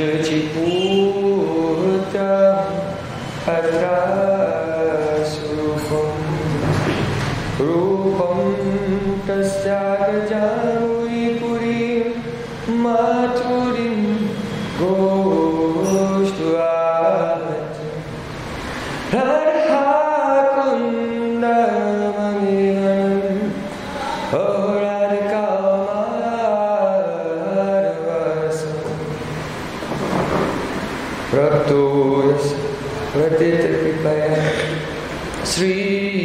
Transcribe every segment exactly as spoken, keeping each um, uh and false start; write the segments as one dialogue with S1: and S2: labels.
S1: Shilchiputam Atrasupam Rupam Tasyajanui Purim Maturim Goshtuat Radha Kundamanihan Oh Radhika Madhavasam Praktoyas Pratita Kripaya Sri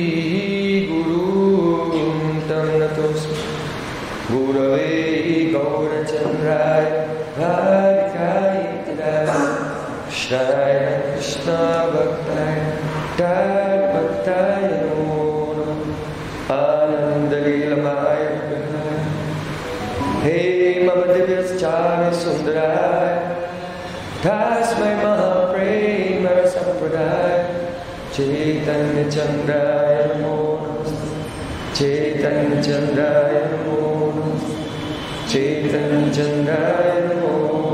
S1: Guru Tam Natosmi Gurave Gaurachandraya Radhikaya Tidaya Shraya Krishna Bhaktaya Tad Bhaktaya Namo Ananda Leelamaya Vihaya Hey Mama Divyas-chari Sundaraya Tasmai Mahaprema Sampradaya Chaitanya Chandraya Namo Chaitanya Chandraya Namo Chaitanya Chandraya Namo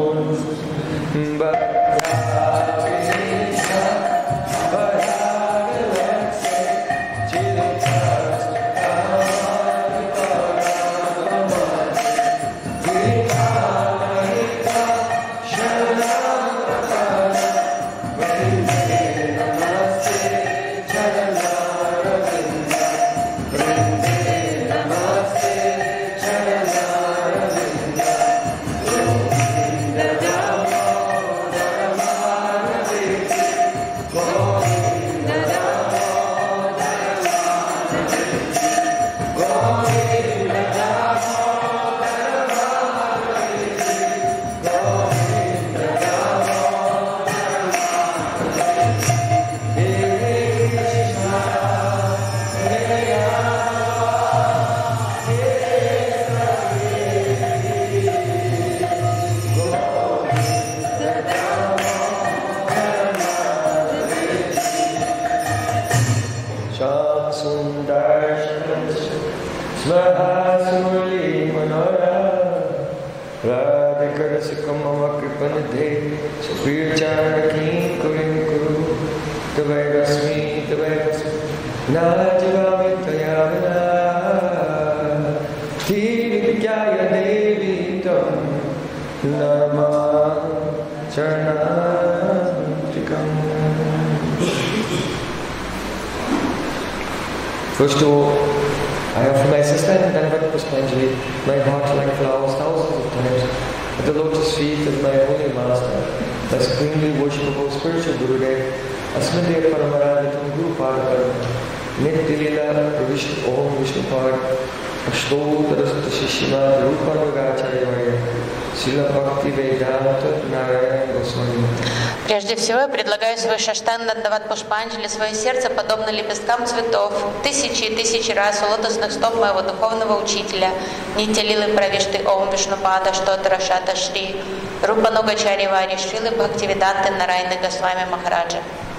S1: First of all, I offer my sister and Dhanavad Pushpanjali, my heart like flowers thousands of times, at the lotus feet of my holy master, the supremely worshipable spiritual Gurudev, Asmade Paramaraditam Guru Padakar, Nitya Lila Vishnu Om Vishnu Pad, Ashtotarasata Shishima Rupanugacharya Vaya, Srila Bhakti Vedanta Narayana Goswami.
S2: Прежде всего, я предлагаю свой шаштан Дандават Пушпанджали, свое сердце, подобно лепесткам цветов, тысячи и тысячи раз у лотосных стоп моего духовного учителя, Нитья Лилы Правишты Ом Вишнупада Штотара Шата Шри, Рупанугачари Вари Шрилы Бхактивиданты Нарайны Госвами Махараджа.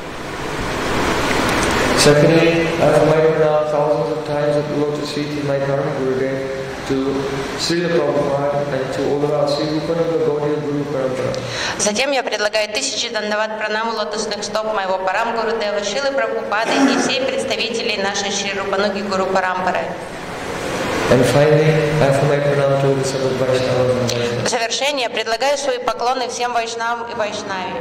S1: Secondly, I have might pronounced thousands of times at the lotus feet of my Dharma Gurudev, to Srila Prabhupada and to all of our Sri Rupanuga Gaudiya Guru Parampara.
S2: Затем я предлагаю тысячи дандават пранаму лотосных стоп моего Парам Гурудева, Шрилы Прабхупады и всей представителей нашей Шри Рупануги Гуру Парампары.
S1: And finally, I have my pranam to the Sabbath Vaishnavas and Vaishnavas.
S2: В завершение предлагаю свои поклоны всем вайшнавам и вайшнави.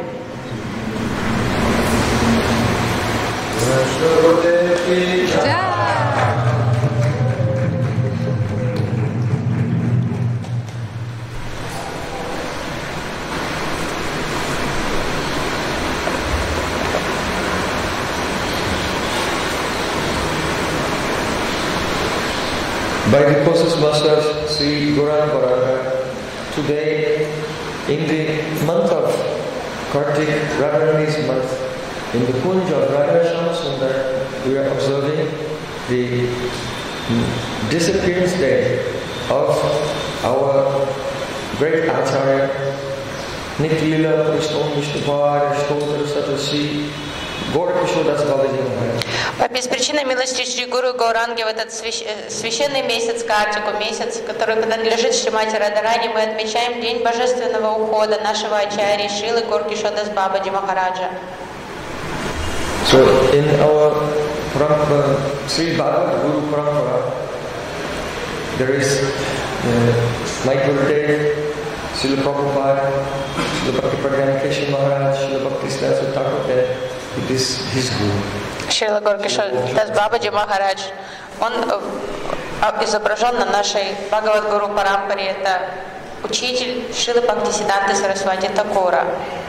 S1: By the process masters Sri Gauranga Bharata, today in the month of Kartik, Radharani's month, in the Kunj of Radha Shama Sundar, we are observing the disappearance day of our great Acharya, Nitya Lila Krishna Vishnupad Ashtotara Satasi Gaura Kishore Das Babaji Maharaj.
S2: По беспричинной милости Шри Гуру Гауранги в этот свящ... священный месяц Картику, месяц, который принадлежит Шримати Радхарани, мы отмечаем день божественного ухода нашего ачарьи Шрилы Гаура Кишора Дас Бабаджи Махараджа.
S1: So in our Parampara, Sri Bhagavad Guru Parampara, there is uh, my Gurudev, Srila Prabhupada, Srila Bhakti Pragyana Keshav Maharaj, Srila Bhakti Siddhanta Thakur, it is his Guru.
S2: Шрила Гаура Кишора Дас Бабаджи Махарадж, он изображен на нашей Бхагавад Гуру Парампаре, это учитель Шрилы Бхакти Сиддханты Сарасвати Такура.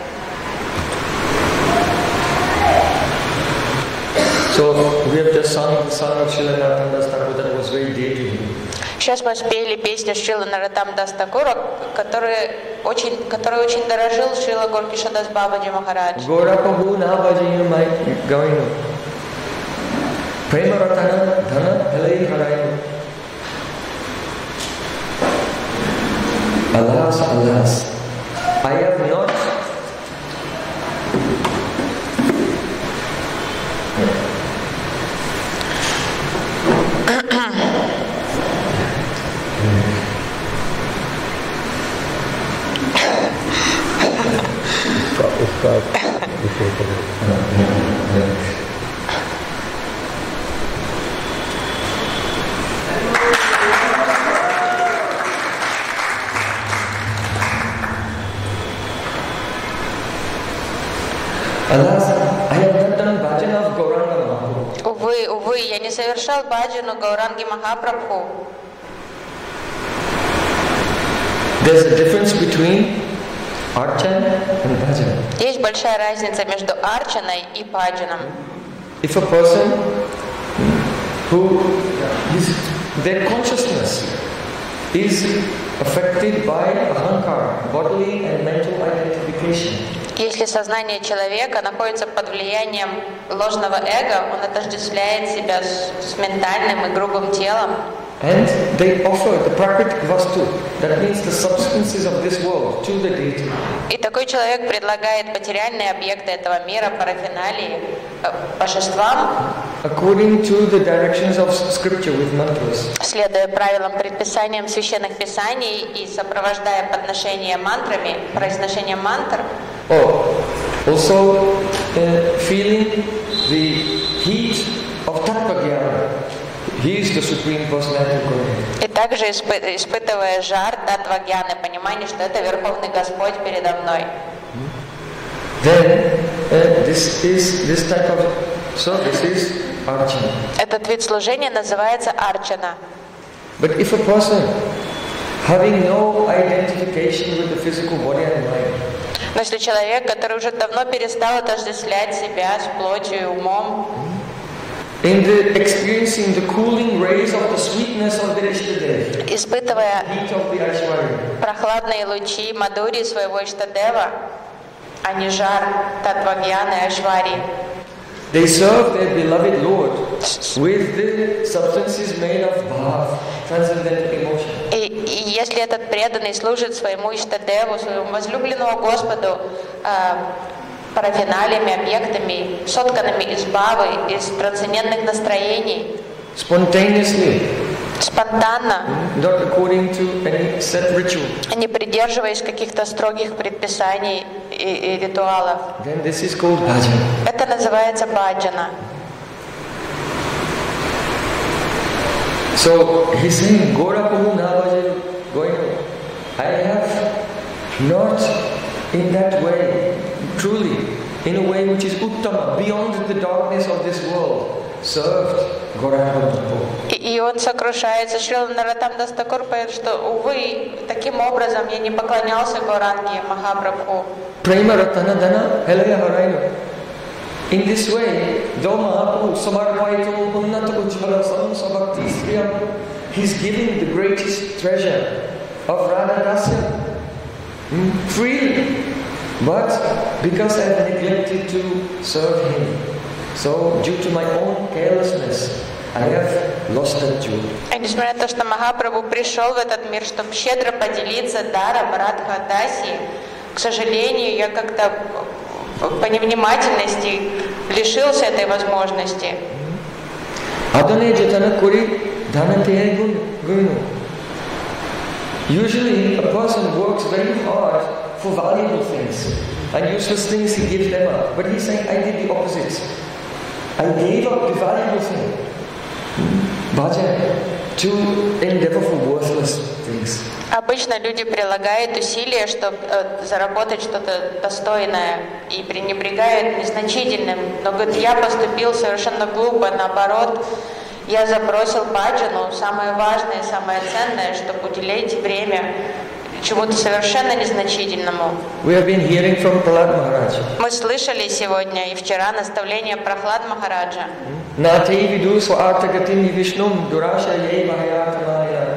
S1: So we have just sung the song of Srila Narottam Das Thakur that was very dear to him.
S2: Сейчас мы спели песню Шрилы Нароттам Дас Такура, который очень, который очень дорожил Шрила Гаура Кишора Дас Бабаджи Махарадж.
S1: Gaura Prabhu Navaji Mai Gavinu Prema Ratana Dhana Helai Harainu. Alas, alas, I have not Alas, I have not done bhajan of Gauranga Mahaprabhu.
S2: Увы, увы, я не совершал баджану Гауранги Махапрабху.
S1: There's a difference between archana and bhajan.
S2: Есть большая разница между арчаной и баджаном.
S1: If a person who is, their consciousness is affected by ahankara, bodily and mental identification.
S2: Если сознание человека находится под влиянием ложного эго, он отождествляет себя с, с ментальным и грубым телом.
S1: And they offer the prakritik vastu, that means the substances of this world, to the deity.
S2: И такой человек предлагает материальные объекты этого мира, парафиналии, божествам,
S1: according to the directions of scripture with mantras.
S2: Следуя правилам, предписаниям священных писаний и сопровождая подношение мантрами, произношение мантр.
S1: Oh, also uh, feeling the heat of Tattva-gyana. He is the supreme personality of Godhead.
S2: И также испы- испытывая жар Таттва-гьяны, понимание, что это Верховный Господь передо мной.
S1: Then uh, this is this type of service is archana.
S2: Этот вид служения называется арчана.
S1: But if a person having no identification with the physical body and mind,
S2: Но если человек, который уже давно перестал отождествлять себя с плотью и умом,
S1: in the experiencing the cooling rays of the sweetness of the Ishtadeva,
S2: испытывая
S1: heat of the Aishwarya,
S2: прохладные лучи Мадурии своего Иштадева, а не жар Таттва-гьяны и Айшварии,
S1: they serve their beloved Lord with the substances made of bhav, transcendental emotion.
S2: И, и если этот преданный служит своему Иштадеву, своему возлюбленному Господу, э, парафиналиями, объектами, сотканными из бхавы, из трансцендентных настроений,
S1: Spontaneously,
S2: спонтанно,
S1: not according to any set ritual,
S2: не придерживаясь каких-то строгих предписаний и, и ритуалов.
S1: then this is called bhajan.
S2: Это называется баджана.
S1: So he's saying, Gaura Prabhu Navaji Goinu, I have not in that way, truly, in a way which is uttama, beyond the darkness of this world, served Gauranga Mahaprabhu.
S2: И, и он сокрушается, Шрила Нароттам Дас Такур поет, что, увы, таким образом я не поклонялся Гауранге Махапрабху.
S1: Prema Ratana Dana Helaya Harainu. In this way, though Mahaprabhu Samarvaito Unnata Ujjvala Samsabhakti Sriyam, he's giving the greatest treasure of Radha Dasya mm, freely. But because I have neglected to serve him, so due to my own carelessness, I have lost that jewel.
S2: И несмотря на то, что Махапрабху пришел в этот мир, чтобы щедро поделиться даром Радха Даси, к сожалению, я как-то по невнимательности лишился этой возможности.
S1: Usually, a person works very hard for valuable things, and useless things he gives them up. But he's saying, I did the opposite. I gave up the valuable thing, bhajan, to endeavor for worthless things.
S2: Обычно люди прилагают усилия, чтобы э, заработать что-то достойное, и пренебрегают незначительным. Но говорит, я поступил совершенно глупо, наоборот, я забросил баджану, самое важное, самое ценное, чтобы уделять время чему-то совершенно незначительному.
S1: We have been hearing from Prahlad Maharaj.
S2: Мы слышали сегодня и вчера наставление Прахлад Махараджа.
S1: Nati vidu swartagatim vishnum durasha ye mahayatamaya.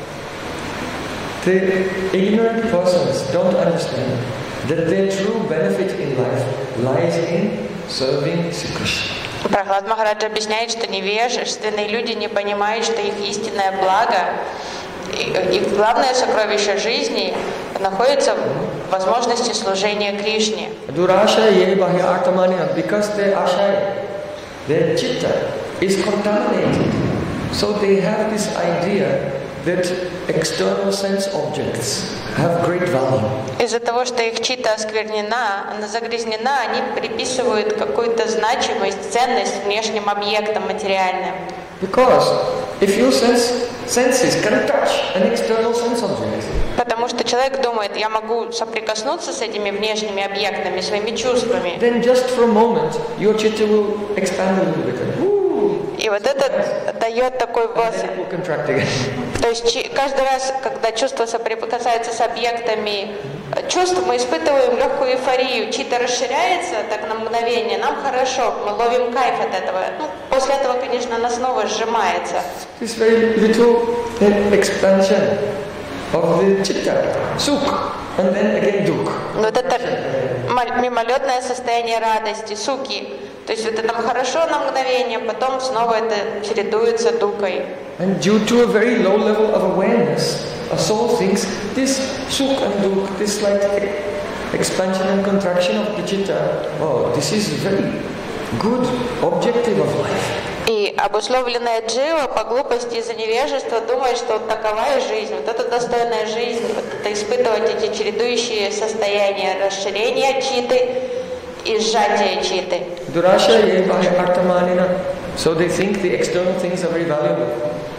S1: The ignorant persons don't understand that their true benefit in life lies in serving Sri Krishna.
S2: Прахлад Махарадж объясняет, что невежественные люди не понимают, что их истинное благо и, и главное сокровище жизни находится в возможности служения Кришне.
S1: Durasha ye mahayatamaya, because their ashay, their chitta is contaminated. So they have this idea that external sense objects have great value.
S2: Из-за того, что их чита осквернена, она загрязнена, они приписывают какую-то значимость, ценность внешним объектам материальным.
S1: Because if your sense, senses can touch an external sense object,
S2: потому что человек думает, я могу соприкоснуться с этими внешними объектами, своими чувствами.
S1: Then just for a moment, your chitta will expand a little bit.
S2: И вот это дает такой воздух. То есть каждый раз, когда чувство соприкасается с объектами чувств, мы испытываем легкую эйфорию. Чита расширяется так на мгновение, нам хорошо, мы ловим кайф от этого. Ну, после этого, конечно, она снова сжимается.
S1: This very little expansion of the chitta, sukh, and then again dukh.
S2: Вот это мимолетное состояние радости, суки. То есть вот это хорошо на мгновение, потом снова это чередуется дукой.
S1: And due to a very low level of awareness, a soul thinks this sukh and dukh, this like expansion and contraction of the chitta, oh, this is very good objective of life.
S2: И обусловленная джива по глупости из-за невежества думает, что вот таковая жизнь, вот это достойная жизнь, вот это испытывать эти чередующие состояния расширения читы и сжатия читы.
S1: Durasha ye artamanina. So they think the external things are very valuable.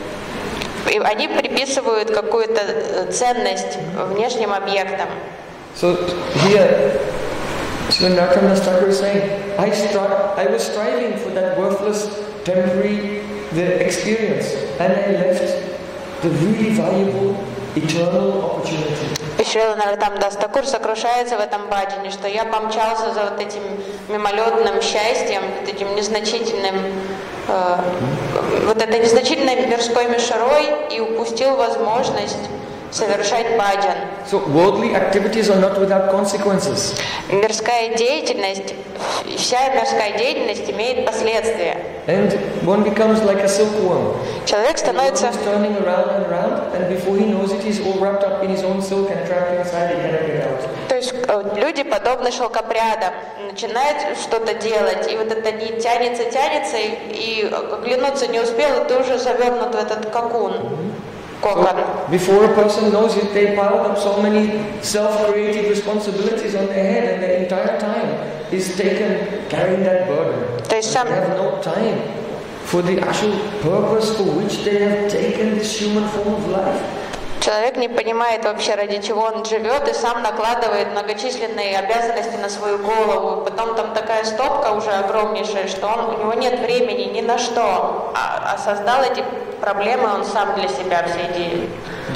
S2: И они приписывают какую-то ценность внешним объектам.
S1: So here, Srila Narottam Thakur is saying, I, stri- I was striving for that worthless, temporary the experience, and I left the really valuable, eternal opportunity.
S2: Шрила Нароттам Дас Такур сокрушается в этом баджане, что я помчался за вот этим мимолетным счастьем, вот этим незначительным, э, вот этой незначительной мирской мишурой и упустил возможность совершать баджан.
S1: So worldly activities are not without consequences.
S2: Мирская деятельность, вся мирская деятельность имеет последствия.
S1: And one becomes like a silkworm.
S2: Человек становится.
S1: He's turning around and around, and before he knows it, he's all wrapped up in his own silk and trapped inside. He cannot get out.
S2: То есть люди подобны шелкопрядам, начинают что-то делать, и вот эта нить тянется, тянется, и, и оглянуться не успел, и ты уже завернут в этот кокон.
S1: So, before a person knows it, they piled up so many self-created responsibilities on their head, and their entire time is taken carrying that burden. They have no time for the actual purpose for which they have taken this human form of life.
S2: Человек не понимает вообще, ради чего он живет, и сам накладывает многочисленные обязанности на свою голову. Потом там такая стопка уже огромнейшая, что он, у него нет времени ни на что, а, а создал эти проблемы он сам для себя все эти.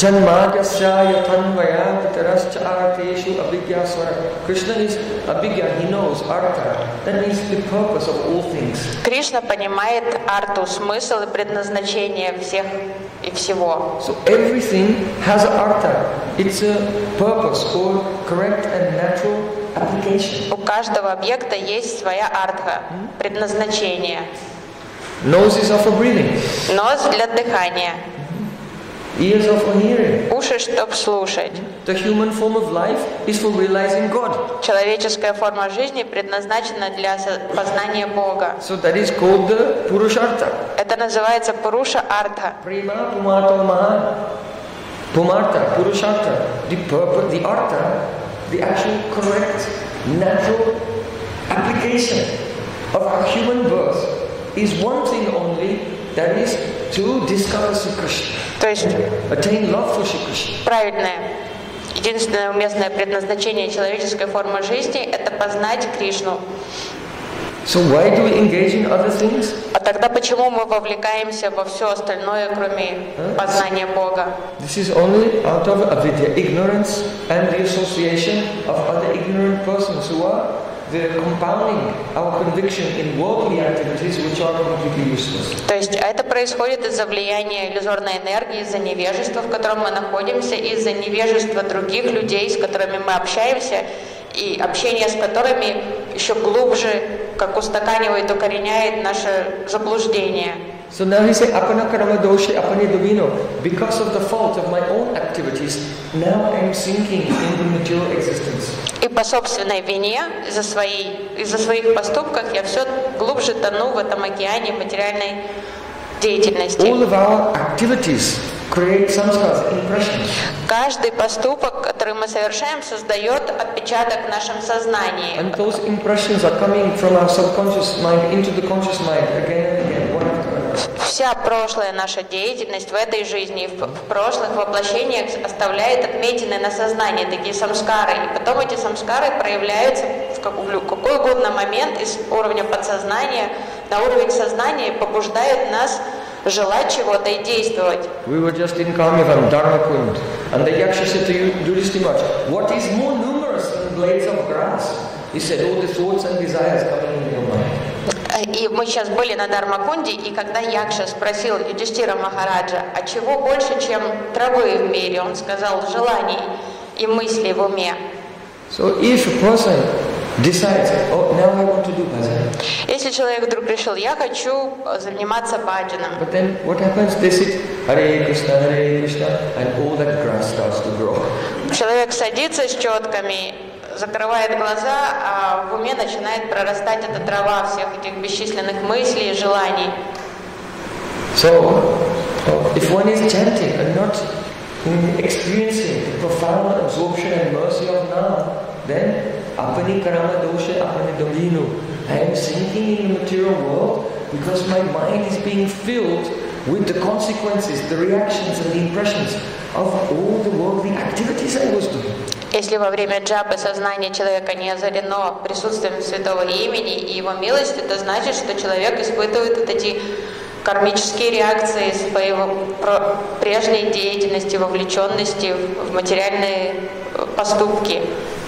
S1: Krishna is abhigya, he knows artha. That means the purpose of all things.
S2: Кришна понимает арту, смысл и предназначение всех и всего.
S1: So everything has artha. It's a purpose or correct and natural application.
S2: У каждого объекта есть своя артха, предназначение.
S1: Nose is for breathing.
S2: Нос для дыхания.
S1: Ears are for hearing.
S2: Уши, чтобы слушать.
S1: The the human form of life is for realizing God.
S2: Человеческая форма жизни предназначена для познания Бога.
S1: So that is called the Purushartha.
S2: Это называется Пуруша-артха.
S1: Prema Pumato Mahan. Pumartha, Purushartha, the purpose, the artha, the actual correct, natural application of our human birth is one thing only, that is to discover Sri Krishna.
S2: То есть
S1: attain love for Sri Krishna.
S2: Правильное, единственное уместное предназначение человеческой формы жизни – это познать Кришну.
S1: So why do we engage in other things?
S2: А тогда почему мы вовлекаемся во все остальное, кроме познания Бога?
S1: This is only out of avidya, ignorance and the association of other ignorant persons who are the compounding our conviction in worldly activities which are completely useless.
S2: То есть это происходит из-за влияния иллюзорной энергии, из-за невежества, в котором мы находимся, из-за невежества других людей, с которыми мы общаемся, и общение с которыми еще глубже, как устаканивает, укореняет наше заблуждение.
S1: So now he says, apana karma doshe apane domino. Because of the fault of my own activities, now I am sinking in the material existence.
S2: И по собственной вине, из-за своей, из-за своих поступков, я все глубже тону в этом океане материальной деятельности.
S1: All of our activities create samskaras, impressions.
S2: Каждый поступок, который мы совершаем, создает отпечаток в нашем сознании.
S1: And those impressions are coming from our subconscious mind into the conscious mind again and again, one after another.
S2: Вся прошлая наша деятельность в этой жизни, в, в прошлых воплощениях оставляет отметины на сознании, такие самскары. И потом эти самскары проявляются в какой угодно момент из уровня подсознания на уровень сознания и побуждают нас желать чего-то и действовать.
S1: We were just in Karmivam, Dharmakund, and the Yaksha said to Yudhishthira, what is more numerous than blades of grass? He said, all the thoughts and desires coming in your mind.
S2: И мы сейчас были на Дharmakунде, и когда Якша спросил Юдхиштира Махараджа, а чего больше, чем травы в мире, он сказал, желаний и мыслей в уме.
S1: So if a person decides, oh, now I want to do bhajan.
S2: Если человек вдруг решил, я хочу заниматься баджаном.
S1: But then what happens? They sit, Hare Krishna, Hare Krishna, and all that grass starts to grow.
S2: Человек садится с четками, закрывает глаза, а в уме начинает прорастать эта трава всех этих бесчисленных мыслей и желаний.
S1: So, if one is chanting and not experiencing the profound absorption and mercy of Nam, then apani karama dosha apani domino. I am sinking in the material world because my mind is being filled with the consequences, the reactions and the impressions of all the worldly activities I was doing.
S2: Если во время джапы сознание человека не озарено присутствием святого имени и его милости, это значит, что человек испытывает вот эти кармические реакции своего прежней деятельности, вовлеченности в материальные поступки.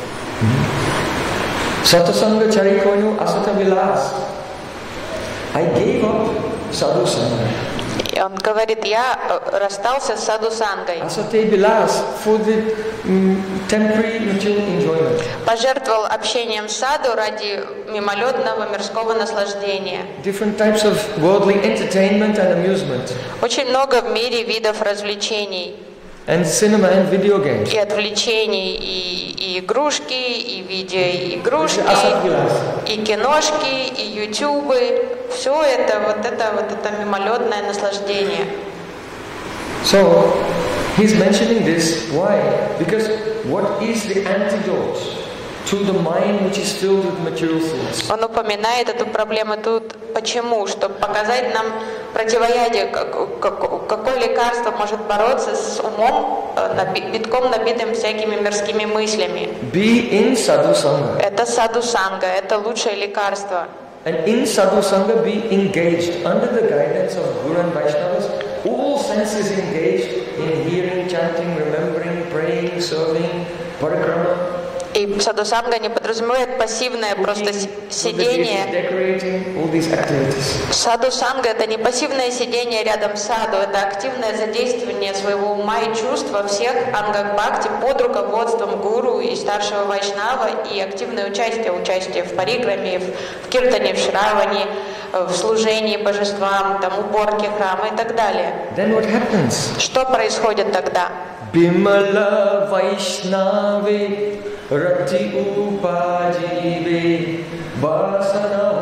S1: Satasanga charikonu asata vilas. I gave up sadhu sangha.
S2: И он говорит, я расстался с саду-сангой.
S1: Asate vilas for the um, temporary material enjoyment.
S2: Пожертвовал общением с саду ради мимолетного мирского наслаждения.
S1: Different types of worldly entertainment and amusement.
S2: Очень много в мире видов развлечений.
S1: And cinema and video games.
S2: И отвлечений, и, и игрушки, и видеоигрушки, и киношки, и ютубы. Все это, вот это, вот это мимолетное наслаждение.
S1: So, he's mentioning this. Why? Because what is the antidote to the mind which is filled with material thoughts?
S2: Он упоминает эту проблему тут. Почему? Чтобы показать нам противоядие, какое лекарство может бороться с умом, битком набитым всякими мирскими мыслями.
S1: Be in sadhu sangha.
S2: Это саду-санга, это лучшее лекарство.
S1: And in sadhu sangha be engaged under the guidance of Guru and Vaishnavas. All senses engaged in hearing, chanting, remembering, praying, serving, parikrama.
S2: И саду-санга не подразумевает пассивное просто сидение. Саду-санга — это не пассивное сидение рядом с саду, это активное задействование своего ума и чувств во всех ангах бхакти под руководством гуру и старшего вайшнава, и активное участие, участие в парикраме, в киртане, в шраване, в служении божествам, там, уборке храма и так далее.
S1: Then what happens?
S2: Что происходит тогда?
S1: Bimala Vaishnave Rati Upajive Vasana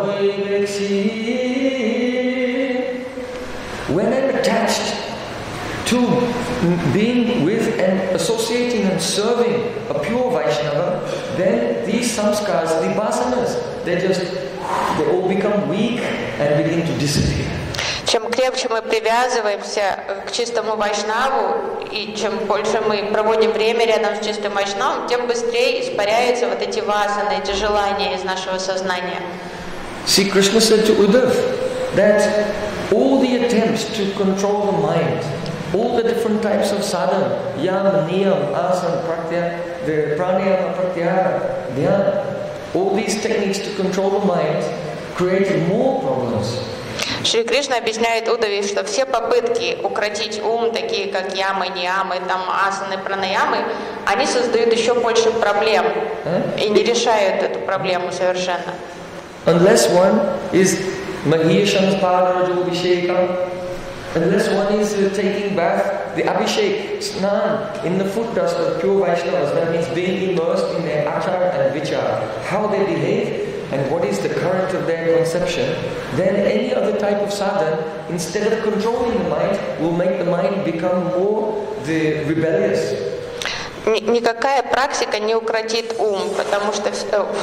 S1: Hoivekshi. When I'm attached to being with and associating and serving a pure Vaishnava, then these samskars, the vasanas, they just, they all become weak and begin to disappear.
S2: Чем крепче мы привязываемся к чистому вайшнаву, и чем больше мы проводим время рядом с чистым вайшнавом, тем быстрее испаряются вот эти васаны, эти желания из нашего сознания.
S1: See, Krishna said to Uddhav that all the attempts to control the mind, all the different types of sadhana, yam, niyam, asana, pratyahara, the pranayama, pratyahara, dhyana, all these techniques to control the mind create more problems.
S2: Шри Кришна объясняет Удаве, что все попытки укротить ум, такие как ямы, ниямы, там, асаны, пранаямы, они создают еще больше проблем и не решают эту проблему совершенно.
S1: Unless one is Maheshams Padarajo Abhishekam, unless one is uh, taking bath, the Abhishek, Snan, in the foot dust of pure Vaishnavas, that means being immersed in their achar and vichar, how they behave, and what is the current of their conception, then any other type of sadhana, instead of controlling the mind, will make the mind become more the rebellious.
S2: Никакая практика не укротит ум, потому что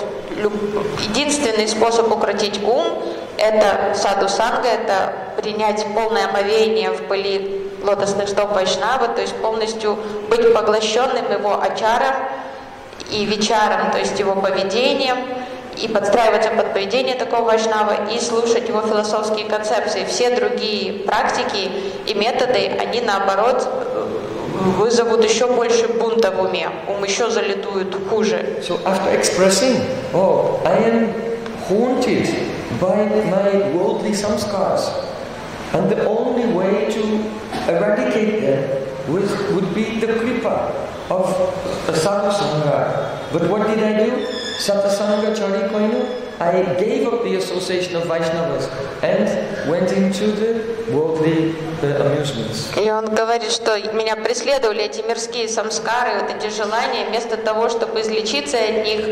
S2: единственный способ укротить ум – это саду-санга, это принять полное омовение в пыли лотосных стоп Вайшнава, то есть полностью быть поглощенным его ачаром и вичаром, то есть его поведением, и подстраиваться под поведение такого вайшнава и слушать его философские концепции. Все другие практики и методы, они наоборот вызовут еще больше бунта в уме, ум еще залитует хуже.
S1: So after expressing, oh, I am haunted by my worldly samskars, and the only way to eradicate them would, would be the kripa of a sadhu sangha. But what did I do? Satasanga Chari Koinu. I gave up the association of Vaishnavas and went into the worldly uh, amusements.
S2: И он говорит, что меня преследовали эти мирские самскары, вот эти желания, вместо того, чтобы излечиться от них,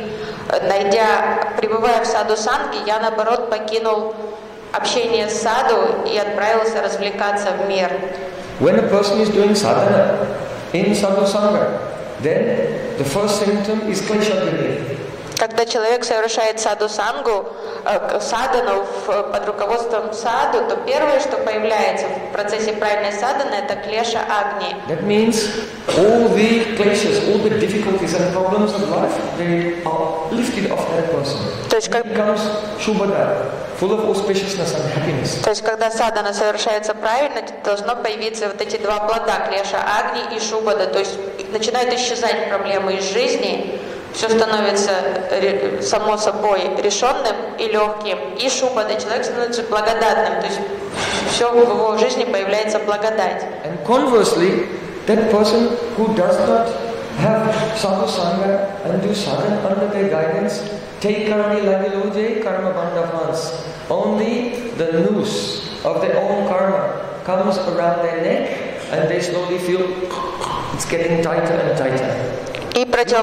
S2: найдя, пребывая в саду санги, я наоборот покинул общение с саду и отправился развлекаться в мир.
S1: When a person is doing sadhana in sadhu sangha, then the first symptom is klesha.
S2: Когда человек совершает саду-сангу, э, садану под руководством саду, то первое, что появляется в процессе правильной саданы, это клеша агни.
S1: That means all the kleshas, all the difficulties and problems of life, they are lifted off that person.
S2: То есть, как...
S1: becomes shubhada, full of auspiciousness and happiness.
S2: То есть, когда садана совершается правильно, должно появиться вот эти два плода, клеша агни и шубада. То есть начинают исчезать проблемы из жизни. Все становится само собой решенным и легким, и шубада, человек становится благодатным, то есть все в его жизни появляется благодать.
S1: And conversely, that person who does not have sadhu sangha and do sadhana under their guidance, take karni lagiloje karma bandhavans. Only the noose of their own karma comes around their neck, and they slowly feel it's getting tighter and tighter.
S2: И против...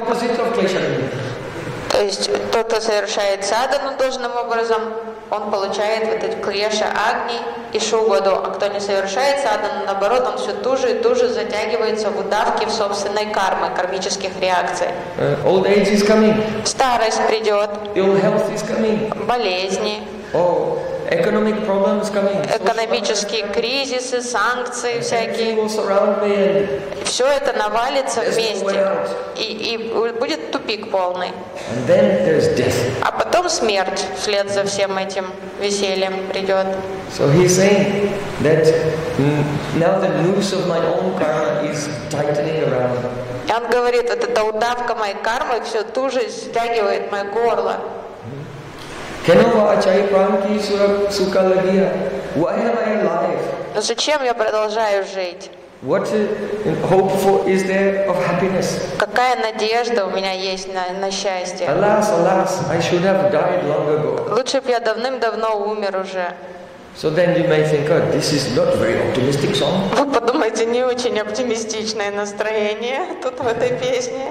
S2: То есть тот, кто совершает садану должным образом, он получает вот эти клеша агни и шубаду, а кто не совершает садану, наоборот, он все туже и туже затягивается в удавки в собственной кармы, кармических реакций.
S1: Uh, old age is coming.
S2: Старость придет.
S1: Ill health is coming.
S2: Болезни.
S1: Oh, economic problems coming.
S2: Экономические кризисы, санкции всякие. Все это навалится вместе, и, и будет тупик полный.
S1: And then there's death.
S2: А потом смерть вслед за всем этим весельем придет.
S1: So he's saying that now the noose of my own karma is tightening around.
S2: И он говорит, вот эта удавка моей кармы все туже стягивает мое горло.
S1: Why am I alive?
S2: Но зачем я продолжаю жить?
S1: What hope for is there of happiness?
S2: Какая надежда у меня есть на, на счастье?
S1: Alas, alas, I should have died long ago.
S2: Лучше бы я давным-давно умер уже.
S1: So then you may think, oh, this is not a very optimistic song.
S2: Вы подумаете, не очень оптимистичное настроение тут в этой песне.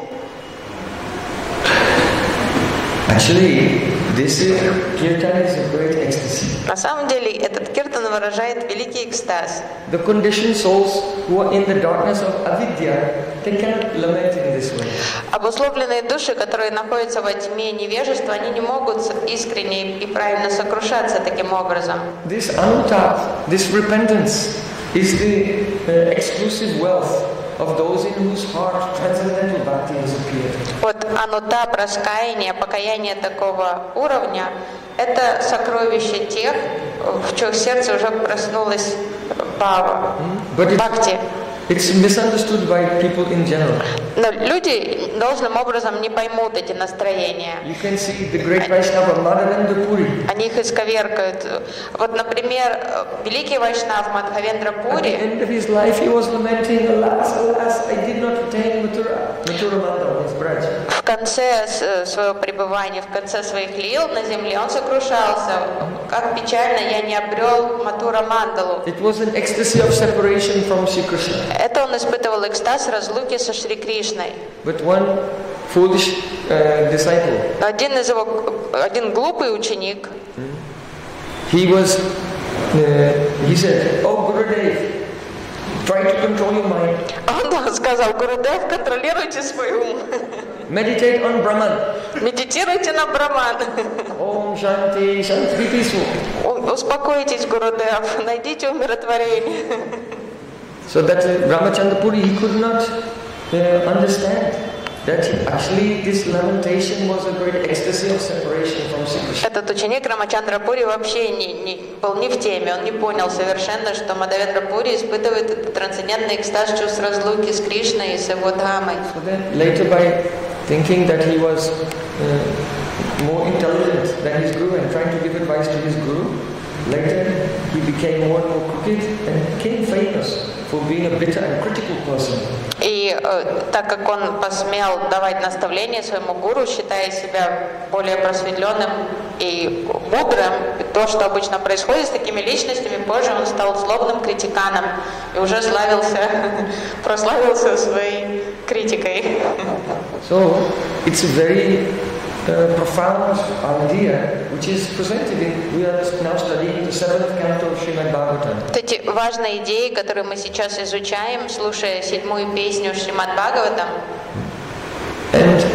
S1: Actually, this is, kirtan is a great ecstasy.
S2: На самом деле, этот киртан выражает великий экстаз.
S1: The conditioned souls who are in the darkness of avidya, they cannot lament in this way.
S2: Обусловленные души, которые находятся во тьме невежества, они не могут искренне и правильно сокрушаться таким образом.
S1: This anutat, this repentance, is the uh, exclusive wealth of those in whose heart transcendental bhakti has appeared.
S2: Вот анутап, раскаяние, покаяние такого уровня – это сокровище тех, в чьих сердце уже проснулась бхава,
S1: But
S2: бхакти.
S1: it, it's misunderstood by people in general.
S2: Но люди должным образом не поймут эти настроения.
S1: You can see the great Vaishnava Madhavendra Puri.
S2: Они их исковеркают. Вот, например, великий вайшнав Мадхавендра
S1: At the
S2: Пури,
S1: end of his life, he was lamenting, alas, alas, I did not attain Mathura, Mathura Mandal, his bride.
S2: в конце с- своего пребывания, в конце своих лил на земле, он сокрушался, как печально я не обрел Матура Мандалу.
S1: It was an ecstasy of separation from Sri Krishna.
S2: Это он испытывал экстаз разлуки со Шри Кришной.
S1: But one foolish uh, disciple,
S2: Но один из его, один глупый ученик,
S1: he was, uh, he said, oh Gurudev, try to control your mind.
S2: он сказал: Гурудев, контролируйте свой ум,
S1: Meditate on Brahman.
S2: медитируйте на Браман.
S1: Om Shanti, Shanti, be peaceful.
S2: У- Успокойтесь, Гурудев, найдите умиротворение.
S1: So that uh, Ramachandra Puri, he could not uh, understand that actually this lamentation was a great ecstasy of separation from Sri Krishna.
S2: Этот ученик Рамачандра Пури вообще не, не, был не в теме, он не понял совершенно, что Мадхавендра Пури испытывает этот трансцендентный экстаз чувств разлуки с Кришной и с его Дхамой.
S1: So then later by thinking that he was uh, more intelligent than his guru and trying to give advice to his guru, later he became more and more crooked and became famous for being a bitter and critical person.
S2: И э, так как он посмел давать наставления своему гуру, считая себя более просветленным и мудрым, то, что обычно происходит с такими личностями, позже он стал злобным критиканом и уже славился, прославился своей критикой.
S1: So it's a very uh, profound idea which is presented in, we are now studying the seventh canto of Srimad Bhagavatam.
S2: Вот эти важные идеи, которые мы сейчас изучаем, слушая седьмую песню Шримад Бхагаватам,
S1: And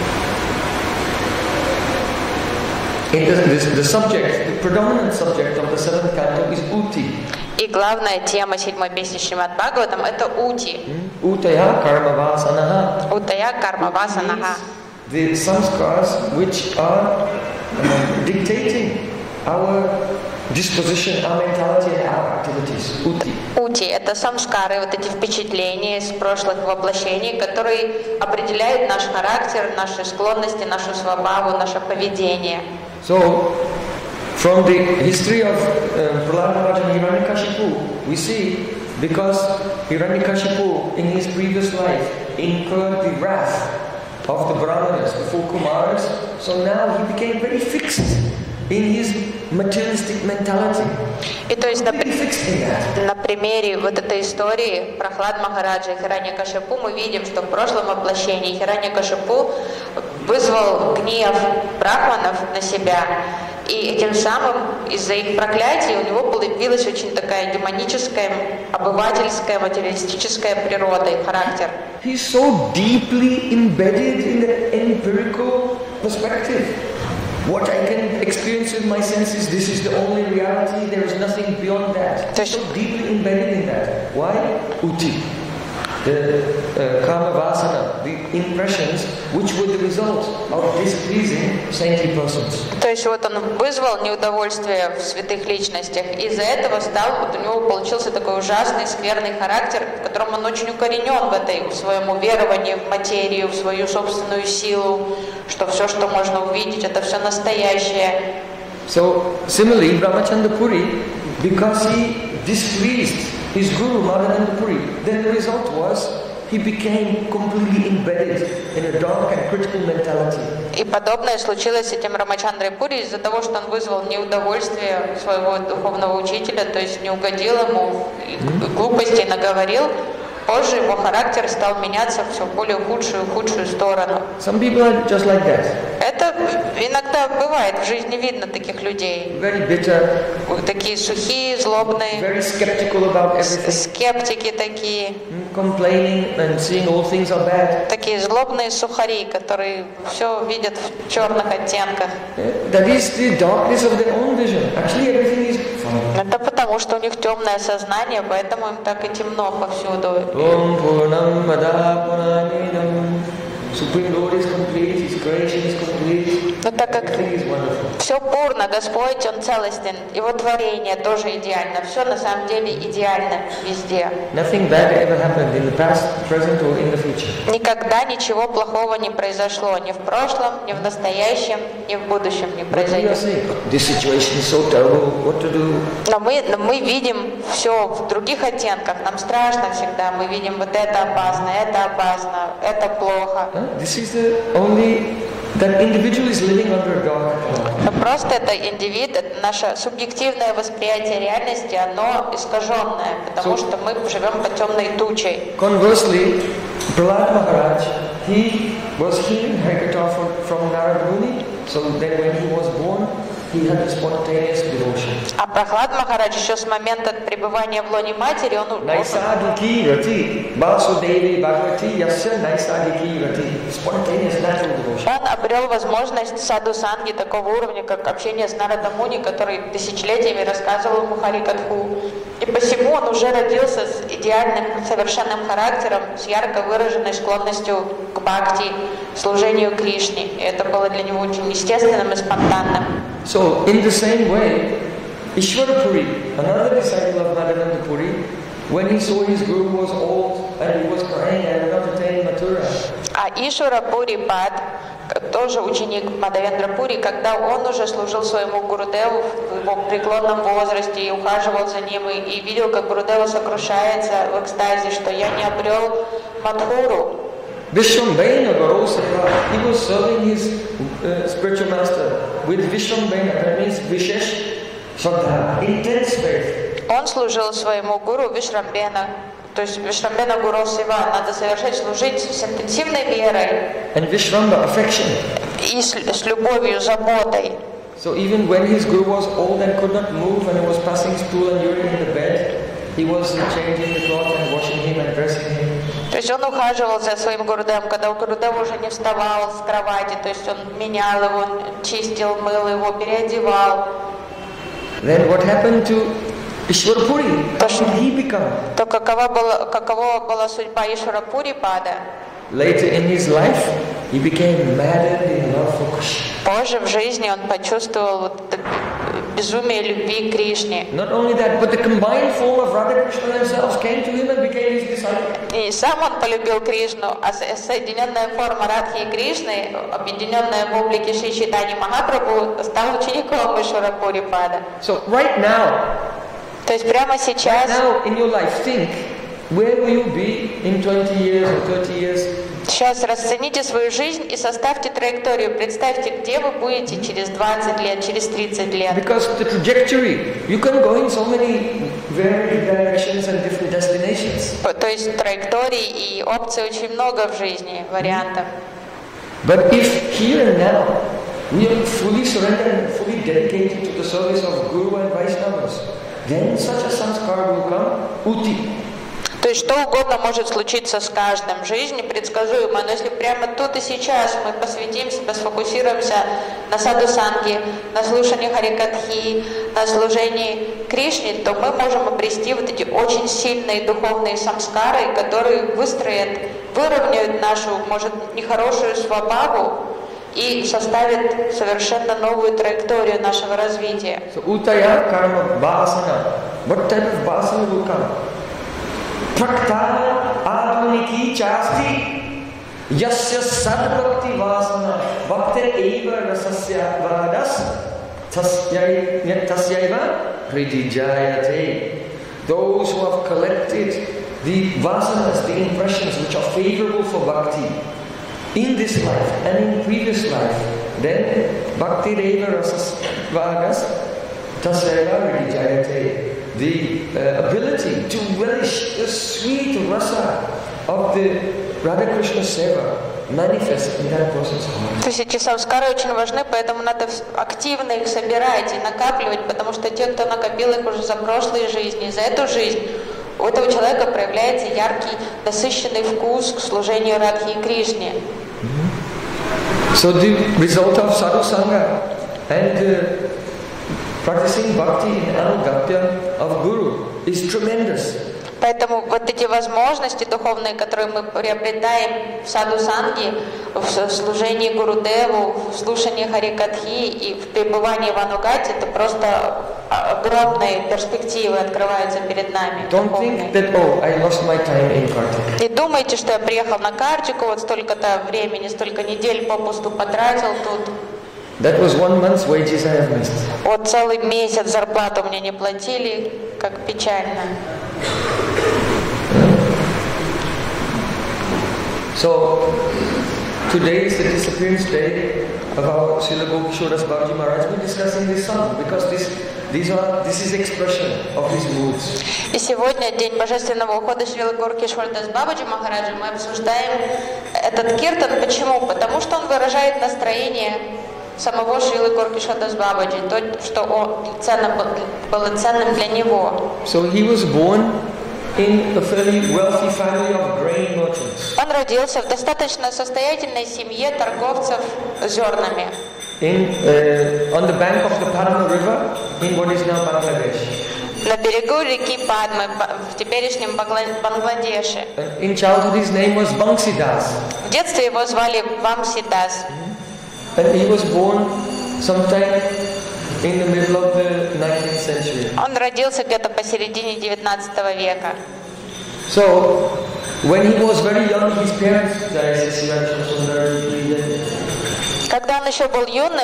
S1: in the, this, the subject, the predominant subject of the seventh canto is Uti.
S2: и главная тема седьмой песни Шримад Бхагаватам — это Ути.
S1: Utaya karma vasanaha.
S2: Утая карма васанаха.
S1: The samskars which are uh, dictating our disposition, our mentality and our activities. Uti.
S2: Ути — это самскары, вот эти впечатления из прошлых воплощений, которые определяют наш характер, наши склонности, нашу свободу, наше поведение.
S1: So, from the history of uh, Prahlad Maharaj and Hiranyakashipu, we see because Hiranyakashipu in his previous life incurred the wrath of the Brahmanas, the four Kumaras, so now he became very fixed in his materialistic mentality.
S2: И то есть на,
S1: Very fixed in that.
S2: на примере вот этой истории Прохлад Махараджа и Хираньякашипу мы видим, что в прошлом воплощении Хираньякашипу вызвал гнев брахманов на себя, и этим самым из-за их проклятий у него появилась очень такая демоническая, обывательская, материалистическая природа и характер.
S1: He's so deeply embedded in the empirical perspective. What I can experience with my senses, this is the only reality, there is nothing beyond that. He's so deeply embedded in that. Why? Uti. The uh, karma vasana, the impressions which were the result of displeasing saintly persons.
S2: То есть вот он вызвал неудовольствие в святых личностях, и из-за этого стал, вот у него получился такой ужасный, скверный характер, в котором он очень укоренен в этой, в своем уверовании в материю, в свою собственную силу, что все, что можно увидеть, это все настоящее.
S1: So, similarly, Ramachandra Puri, because he displeased his guru Madhavendra Puri, then the result was he became completely embedded in a dark and critical mentality.
S2: И подобное случилось с этим Рамачандрой Пури из-за того, что он вызвал неудовольствие своего духовного учителя, то есть не угодил ему, глупостей наговорил. Позже его характер стал меняться в все более худшую худшую сторону.
S1: Some people are just like that.
S2: Это иногда бывает, в жизни видно таких людей.
S1: Very bitter.
S2: Такие сухие, злобные.
S1: Very skeptical about everything.
S2: Скептики такие.
S1: Complaining and seeing all things are bad.
S2: Такие злобные сухари, которые все видят в черных оттенках.
S1: That is the darkness of their own vision. Actually, everything is fine.
S2: Это потому, что у них темное сознание, поэтому им так и темно повсюду.
S1: Om Purnam Mada Purnamidam. Supreme Lord is complete, His creation is complete.
S2: Но так как
S1: Everything is wonderful.
S2: все пурно, Господь, Он целостен, Его творение тоже идеально, все на самом деле идеально везде.
S1: Nothing bad ever happened in the past, present or in the future.
S2: Никогда ничего плохого не произошло, ни в прошлом, ни в настоящем, ни в будущем не
S1: But we are
S2: произойдет.
S1: saying, this situation is so terrible, what to do?
S2: Но мы, но мы видим все в других оттенках, нам страшно всегда, мы видим вот это опасно, это опасно, это плохо.
S1: Huh? This is the only, that individual is living under a dark cloud.
S2: Но просто это индивид, это наше субъективное восприятие реальности, оно искаженное, потому что мы живем под темной тучей.
S1: Conversely, Prahlad Maharaj, he was hearing Harikatha from, from Narada Muni, so then when he was born, he had a spontaneous devotion.
S2: А Прохлад Махарадж еще с момента пребывания в лоне матери, он,
S1: Naisadiki rati, Vasudevi Bhagavati, Yasya Naisadiki rati, spontaneous natural devotion.
S2: он обрел возможность саду санги такого уровня, как общение с Нарада Муни, который тысячелетиями рассказывал ему Харикатху. И посему он уже родился с идеальным, совершенным характером, с ярко выраженной склонностью к бхакти, служению Кришне. И это было для него очень естественным и спонтанным.
S1: So, in the same way, Ishvara Puri, another disciple of Madhavendrapuri Puri, when he saw his guru was old and he was crying and would not attain Mathura,
S2: А Ишвара Пури Пад, тоже ученик Мадхавендра Пури, когда он уже служил своему Гурудеву в его преклонном возрасте и ухаживал за ним, и, и видел, как Гурудева сокрушается в экстазе, что я не обрел Мадхуру.
S1: Vishwambhena Garosaka, he was serving his uh, spiritual master with Vishwambhena, that means Vishesh Shraddha, intense faith.
S2: Он служил своему гуру Вишрамбена, то есть Вишрамбена Гуру Сива, надо совершать, служить с интенсивной верой
S1: And Vishramba, affection.
S2: и с, с любовью, заботой.
S1: So even when his guru was old and could not move and he was passing stool and urine in the bed, he was changing the cloth and washing him and dressing him.
S2: То есть он ухаживал за своим Гурудевом, когда Гурудев уже не вставал с кровати, то есть он менял его, чистил, мыл его, переодевал.
S1: Then what happened to Ishvara Puri? How did he become?
S2: То какова была, какова была судьба Ишвара Пури Пада?
S1: Later in his life, he became maddened in love for Krishna.
S2: Позже в жизни он почувствовал вот это безумие любви к Кришне.
S1: Not only that, but the combined form of Radha Krishna themselves came to him and became his disciple.
S2: И сам он полюбил Кришну, а соединенная форма Радхи и Кришны, объединенная в облике Шри Чайтаньи Махапрабху, стал учеником Ишвара Пури Пада.
S1: So right now,
S2: То есть прямо
S1: right
S2: сейчас,
S1: now in your life, think, where will you be in twenty years or thirty years?
S2: сейчас расцените свою жизнь и составьте траекторию. Представьте, где вы будете через двадцать лет, через тридцать лет.
S1: Because the trajectory, you can go in so many varied directions and different destinations.
S2: То есть траекторий и опций очень много в жизни, вариантов.
S1: But if here and now we are fully surrendered and fully dedicated to the service of Guru and Vaishnavas, then such a sanskar will come, uti.
S2: То есть что угодно может случиться с каждым. Жизнь непредсказуема, но если прямо тут и сейчас мы посвятим себя, сфокусируемся на саду санги, на слушании Харикатхи, на служении Кришне, то мы можем обрести вот эти очень сильные духовные самскары, которые выстроят, выровняют нашу, может, нехорошую свабхаву и составят совершенно новую траекторию нашего развития.
S1: So utaya karma vasana. What type of vasana will come? Praktana admaniki chasti yasya sadbhakti vasana bhaktir eva rasasya vadas tasyaiva pridijayate. Those who have collected the vasanas, the impressions which are favorable for bhakti in this life and in previous life, then bhakti deva rasas vagas tasera vidijayate. The uh, ability to relish the sweet rasa of the Radha Krishna Seva manifests in that person's heart.
S2: То есть эти самскары очень важны, поэтому надо активно их собирать и накапливать, потому что те, кто накопил их уже за прошлые жизни, за эту жизнь, у этого человека проявляется яркий, насыщенный вкус к служению Радхи и Кришне.
S1: Mm-hmm. So the result of sadhu sangha and uh, practicing bhakti in anugapya of Guru is tremendous.
S2: Поэтому вот эти возможности духовные, которые мы приобретаем в саду-санге, в служении Гурудеву, в слушании Харикатхи и в пребывании в Анугате, это просто огромные перспективы открываются перед нами.
S1: Don't think that, oh, I lost my time in Kartik.
S2: Не думайте, что я приехал на Картику, вот столько-то времени, столько недель попусту потратил тут.
S1: That was one month's wages I have missed.
S2: Вот целый месяц зарплату мне не платили, как печально.
S1: So, today is the disappearance day of our Srila Gopkishore Das Babaji Maharaj. We're discussing this song because this, these are, this is expression of his moods.
S2: И сегодня, день божественного ухода Шрилы Горкишвар Дас Бабаджи Махараджа, мы обсуждаем этот киртан. Почему? Потому что он выражает настроение самого Шрилы Горкишвара Дас Бабаджи, то, что он ценно, было ценным для него.
S1: So he was born in a fairly wealthy family of grain merchants.
S2: Он родился в достаточно состоятельной семье торговцев зернами.
S1: In, uh, on the bank of the Padma River in what is now Bangladesh.
S2: На берегу реки Падмы в теперешнем Бангладеше.
S1: In childhood his name was Bangsidas.
S2: В детстве его звали Вамсидас.
S1: And he was born sometime in the middle of the nineteenth century.
S2: Он родился где-то посередине девятнадцатого века.
S1: So, when he was very young, his parents,
S2: когда он еще был юным,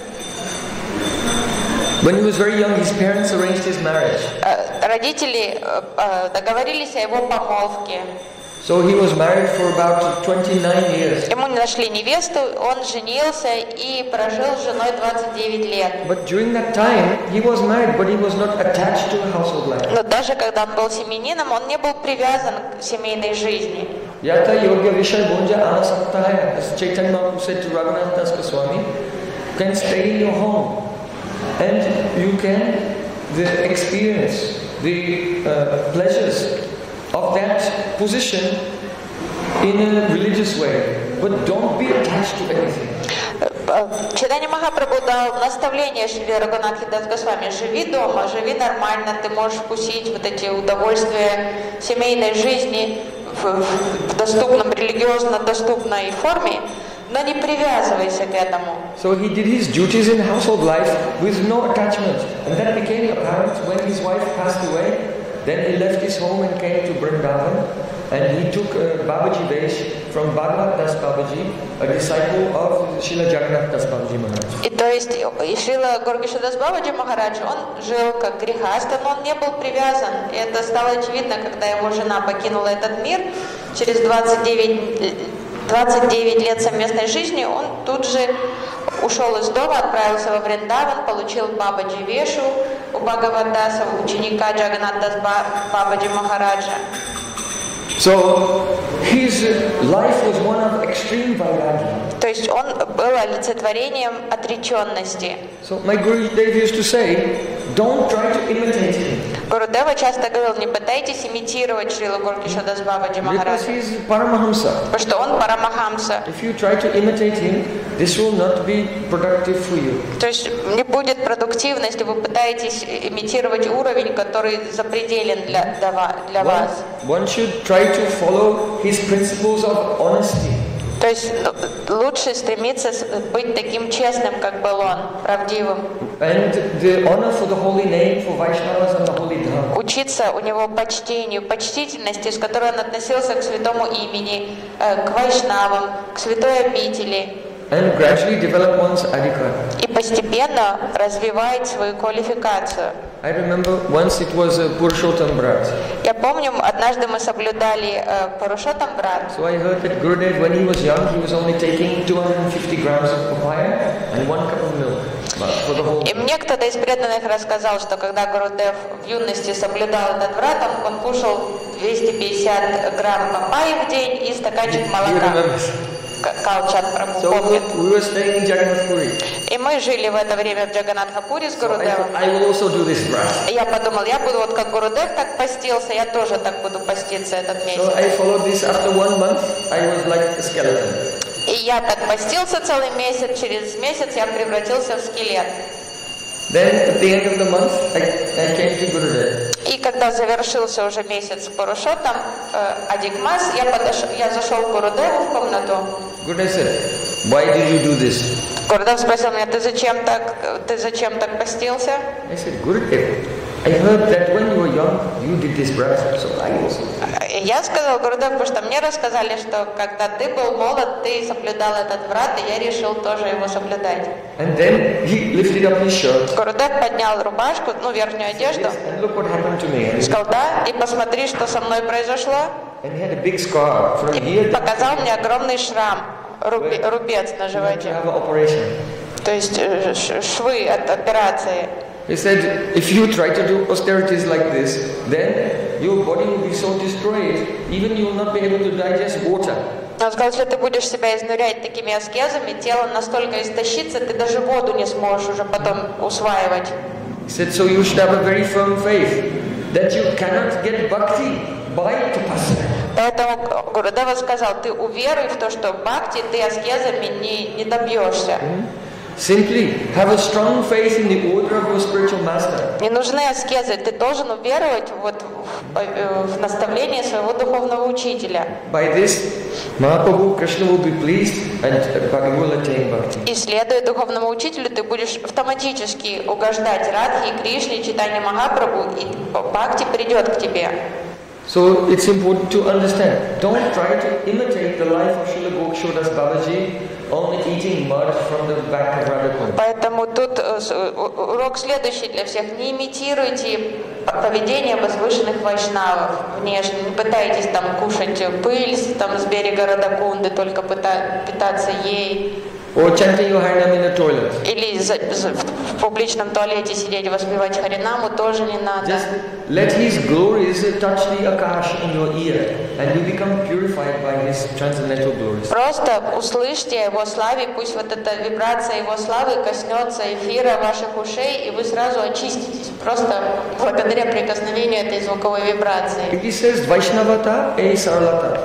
S1: when he was very young, his parents arranged his marriage.
S2: Родители договорились о его помолвке.
S1: So he was married for about twenty-nine years.
S2: Ему нашли невесту, он женился и прожил с женой двадцать девять лет.
S1: But during that time, he was married, but he was not attached to a household life.
S2: Но даже когда он был семьянином, он не был привязан к семейной жизни.
S1: Yata yoga vishay bonja anasaptaya, as Chaitanya Mahaprabhu said to Raghunath Das Goswami, you can stay in your home and you can the experience the uh, pleasures of that position in a religious way, but don't be attached to anything.
S2: Чайтанья Махапрабху дал наставление Шри Рагунатхи Дас Госвами: живи дома, живи нормально, ты можешь вкусить вот эти удовольствия семейной жизни в, в доступном, религиозно доступной форме, но не привязывайся к этому.
S1: So he did his duties in household life with no attachment, and that became apparent when his wife passed away. Then he left his home and came to Vrindavan, and he took uh, Babaji Vesh from Bhagavad Das Babaji, a disciple of Srila Jagannath Das Babaji Maharaj.
S2: И то есть Шрила Горкишвар Дас Бабаджи Махарадж, он жил как грехаста, но он не был привязан. И это стало очевидно, когда его жена покинула этот мир. Через двадцать девять, двадцать девять лет совместной жизни он тут же ушел из дома, отправился во Вриндаван, получил Бабаджи Вешу у Бхагавадаса, ученика Джаганнат Бабаджи Махараджа.
S1: So his life was one of extreme vairagya.
S2: То есть он был олицетворением отреченности.
S1: So my Gurudev used to say, don't try to imitate him.
S2: Гурудева часто говорил: не пытайтесь имитировать Шрилу Горкишвара Дас Бабаджи Махараджа.
S1: Because he is Paramahamsa.
S2: Потому что он Парамахамса.
S1: If you try to imitate him, this will not be productive for you.
S2: То есть не будет продуктивно, если вы пытаетесь имитировать уровень, который запределен для, для вас.
S1: One, one should try to follow his principles of honesty.
S2: То есть лучше стремиться быть таким честным, как был он, правдивым.
S1: And the honor for the holy name for Vaishnavas and the holy Dhamma.
S2: Учиться у него почтению, почтительности, с которой он относился к святому имени, к вайшнавам, к святой обители.
S1: and gradually develop one's adhikar.
S2: И постепенно развивать свою квалификацию.
S1: I remember once it was a Purushottam Brat.
S2: Я помню, однажды мы соблюдали э, Пурушоттам Брат.
S1: So I heard that Gurudev, when he was young, he was only taking two hundred fifty grams of papaya and one cup of milk for the whole.
S2: И мне кто-то из преданных рассказал, что когда Гурудев в юности соблюдал этот брат, он, он кушал двести пятьдесят грамм папайи в день и стаканчик молока. Калчан Прабху
S1: So
S2: помнит.
S1: we were staying in Jagannath Puri.
S2: И мы жили в это время в Джаганатхапуре с
S1: So I,
S2: Гурудевом.
S1: I will also do this brat.
S2: И я подумал, я буду вот как Гурудев так постился, я тоже так буду поститься этот
S1: So
S2: месяц.
S1: I followed this. After one month, I was like a skeleton.
S2: И я так постился целый месяц, через месяц я превратился в скелет.
S1: Then at the end of the month, I, I came to Gurudev.
S2: И когда завершился уже месяц Пурушоттам, э, Адикмас, я, подошел, я зашел к Гурудеву в комнату.
S1: Gurudev said, "Why did you do this?"
S2: Гурудев спросил меня, ты зачем так, ты зачем так постился?
S1: I said, Gurudev, I heard that when you were young, you did this brat, so I also.
S2: И я сказал Гурудев, потому что мне рассказали, что когда ты был молод, ты соблюдал этот брат, и я решил тоже его соблюдать.
S1: And then he lifted up his shirt.
S2: Гурудев поднял рубашку, ну верхнюю одежду,
S1: Yes, and look what happened to me. And he,
S2: сказал, да, и посмотри, что со мной произошло.
S1: and he had a big scar from
S2: И
S1: here down
S2: показал мне огромный шрам, руби- рубец на
S1: to
S2: животе,
S1: have an operation.
S2: то есть э, ш- швы от операции.
S1: He said, if you try to do austerities like this, then your body will be so destroyed, even you will not be able to digest water.
S2: Он сказал, если ты будешь себя изнурять такими аскезами, тело настолько истощится, ты даже воду не сможешь уже потом усваивать.
S1: He said, so you should have a very firm faith that you cannot get bhakti by tapasya.
S2: Поэтому Гурудева сказал, ты уверуй в то, что бхакти ты аскезами не, не добьешься.
S1: Simply have a strong faith in the order of your spiritual master.
S2: Не нужны аскезы, ты должен уверовать вот в, в наставление своего духовного учителя.
S1: By this, Mahaprabhu Krishna will be pleased and Bhagavan will attain bhakti.
S2: И следуя духовному учителю, ты будешь автоматически угождать Радхе, Кришне, Чайтанье Махапрабху, и бхакти придет к тебе.
S1: So it's important to understand. Don't try to imitate the life of Srila Gokashodas Babaji, only eating mud from the back of Radha.
S2: Поэтому тут э, урок следующий для всех. Не имитируйте поведение возвышенных вайшнавов внешне. Не пытайтесь там кушать пыль там, с берега Радакунды, только пыта, питаться ей.
S1: Or chanting your Harinam in the toilet.
S2: Или за, за, в публичном туалете сидеть, воспевать Харинаму тоже не надо.
S1: Just let his glories touch the akash in your ear and you become purified by his transcendental glories.
S2: Просто услышьте о его славе, пусть вот эта вибрация его славы коснется эфира ваших ушей, и вы сразу очиститесь, просто благодаря прикосновению этой звуковой вибрации.
S1: It says Vaishnavata e sarlata.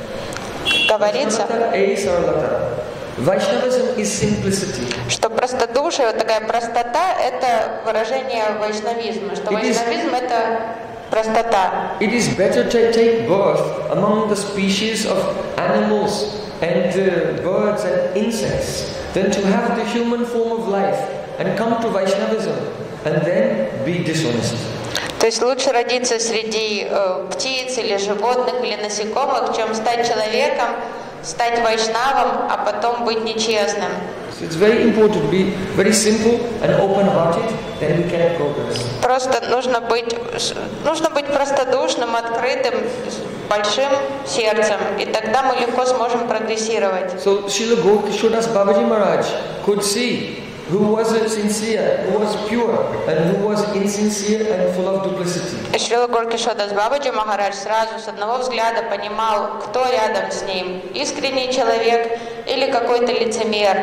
S2: Говорится,
S1: Vaishnavata e sarlata. Vaishnavism is simplicity.
S2: что простодушие, вот такая простота, это выражение вайшнавизма, что
S1: It is-
S2: вайшнавизм это простота.
S1: It is better to take birth among the species of animals and uh, birds and insects than to have the human form of life and come to Vaishnavism and then be dishonest.
S2: То есть лучше родиться среди э, птиц или животных или насекомых, чем стать человеком, стать вайшнавом, а потом быть нечестным.
S1: So it's very important to be very simple and open-hearted, then we can progress.
S2: Просто нужно быть, нужно быть простодушным, открытым, с большим сердцем, и тогда мы легко сможем прогрессировать.
S1: So Srila Gokashodas Babaji Maharaj could see who was sincere, who was pure, and who was insincere and full of duplicity.
S2: И Шрила Горкишодас Бабаджи Махарадж сразу с одного взгляда понимал, кто рядом с ним, искренний человек или какой-то лицемер.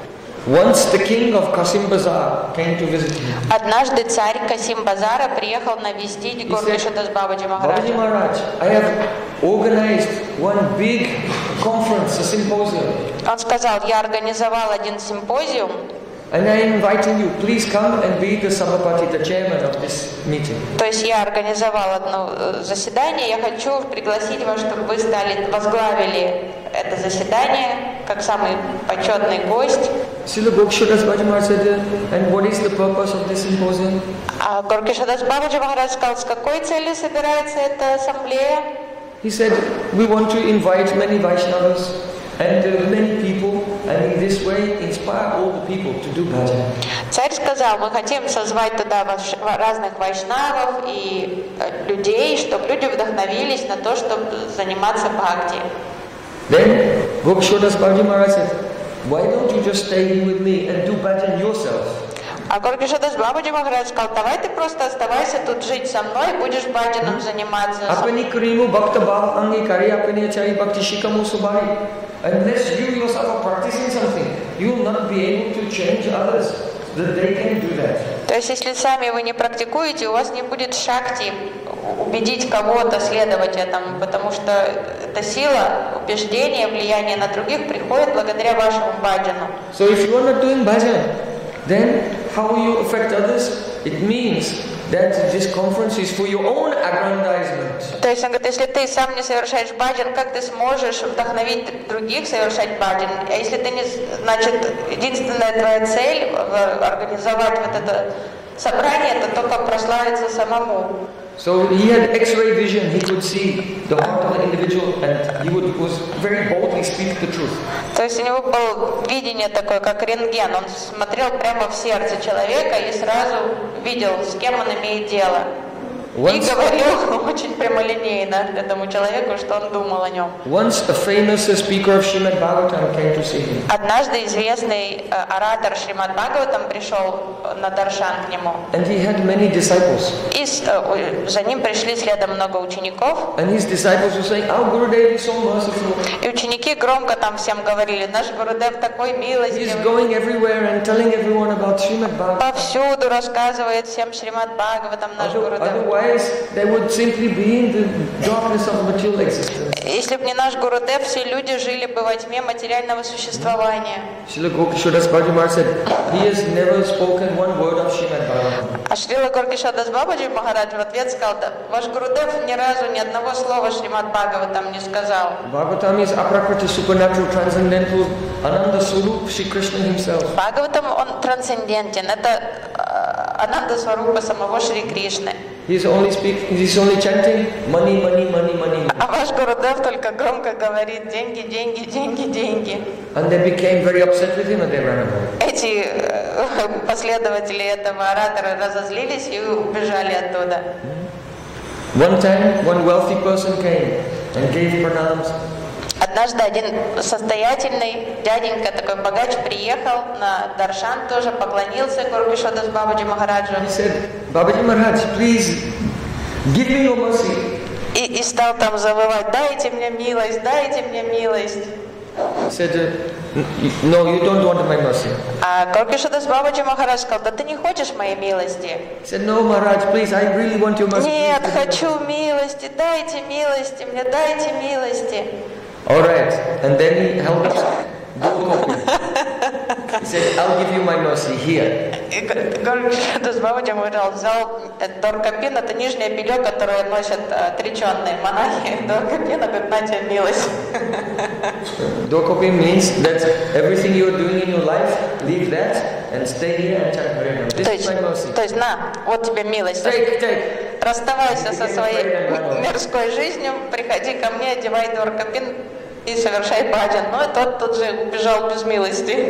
S1: Once the king of Kasim Bazar came to visit him.
S2: Однажды царь Касим Базара приехал навестить Горкишодас Бабаджи
S1: Babaji
S2: Махараджа.
S1: Maharaj, I have organized one big conference, a symposium,
S2: Он сказал, я организовал один симпозиум,
S1: and I am inviting you. Please come and be the Sabhapati, the chairman of this meeting.
S2: то есть я организовал одно э, заседание, я хочу пригласить вас, чтобы вы стали, возглавили это заседание, как самый почетный гость.
S1: Srila Gokashodas Babaji Maharaj said, and what is the purpose of this symposium?
S2: А Горкишодас Бабаджи Махарадж сказал, с какой целью собирается эта ассамблея?
S1: He said, we want to invite many Vaishnavas and uh, many people, and in this way people to do bhajan.
S2: Царь сказал, мы хотим созвать туда разных вайшнавов и людей, чтобы люди вдохновились на то, чтобы заниматься бхакти.
S1: Then Gokishodas Babaji Maharaj said, why don't you just stay here with me and do bhajan yourself?
S2: А Горкишодас Бабаджи Махарадж сказал, давай ты просто оставайся тут жить со мной, будешь баджаном заниматься.
S1: Apani karimu bhakta bhav angi kari apani achai bhakti shikamu subhai. Unless you yourself are practicing something, you will not be able to change others. That they can do that.
S2: То есть, если сами вы не практикуете, у вас не будет шакти убедить кого-то следовать этому, потому что эта сила, убеждение, влияние на других приходит благодаря вашему баджану.
S1: So if you are not doing bhajan, then how will you affect others? It means that this conference is for your own aggrandizement.
S2: То есть он говорит, если ты сам не совершаешь баджан, как ты сможешь вдохновить других совершать баджан? А если ты не, значит, единственная твоя цель организовать вот это собрание, это только прославиться самому.
S1: So he had X-ray vision. He could see the heart of the individual, and he would was very boldly speak the truth.
S2: То есть у него было видение такое, как рентген. Он смотрел прямо в сердце человека и сразу видел, с кем он имеет дело. Once, и говорил очень прямолинейно этому человеку, что он думал о нем.
S1: Once a famous speaker of Srimad Bhagavatam came to see him.
S2: Однажды известный оратор Шримад Бхагаватам пришел на даршан к нему.
S1: And he had many disciples.
S2: И за ним пришли следом много учеников.
S1: And his disciples were saying, "Our Gurudev is so merciful."
S2: И ученики громко там всем говорили, наш Гурудев такой милостивый.
S1: He's going everywhere and telling everyone about Srimad Bhagavatam.
S2: Повсюду рассказывает всем Шримад Бхагаватам наш Гурудев.
S1: They would simply be in the darkness of material existence.
S2: Если бы не наш Гурудев, все люди жили бы во тьме материального существования.
S1: Srila Gokishodas Babaji Maharaj said, he has never spoken one word of Srimad Bhagavatam.
S2: А Шрила Горкишодас Бабаджи Махарадж в ответ сказал, да, ваш Гурудев ни разу ни одного слова Шримад Бхагаватам не сказал.
S1: Bhagavatam is aprakriti, supernatural, transcendental, Ananda Swarup, Shri Krishna himself.
S2: Бхагаватам, он трансцендентен, это Ананда Сварупа самого Шри Кришны.
S1: He's only speaking, he's only chanting money, money, money, money.
S2: А ваш Гурудев только громко говорит деньги, деньги, деньги, деньги.
S1: And they became very upset with him and they ran away.
S2: Эти последователи этого оратора разозлились и убежали оттуда.
S1: One time, one wealthy person came and gave pranams.
S2: Однажды один состоятельный дяденька, такой богач, приехал на даршан, тоже поклонился Горкишодас Бабаджи Махараджу.
S1: He said, Babaji Maharaj, please give me your mercy.
S2: И, и стал там завывать, дайте мне милость, дайте мне милость.
S1: He said, no, you don't want my mercy.
S2: А Горкишодас Бабаджи Махарадж сказал, да ты не хочешь моей милости?
S1: He said, no, Maharaj, please, I really want your mercy.
S2: Нет, хочу милости, дайте милости, мне дайте милости.
S1: All right, and then he held up door copy. He said, I'll give you my mercy here.
S2: И Горкишодас Бабаджи Махарадж взял доркопин, это нижнее белье, которое носят отреченные монахи. Доркопин, говорит, на тебе милость.
S1: Dokopi means that everything you are doing in your life, leave that and stay here and chant Hare Nam. This is my mercy.
S2: То есть, на, вот тебе милость.
S1: Take, take.
S2: Расставайся со своей мирской жизнью, приходи ко мне, одевай доркопин и совершай баджан. Ну и тот тут же убежал без милости.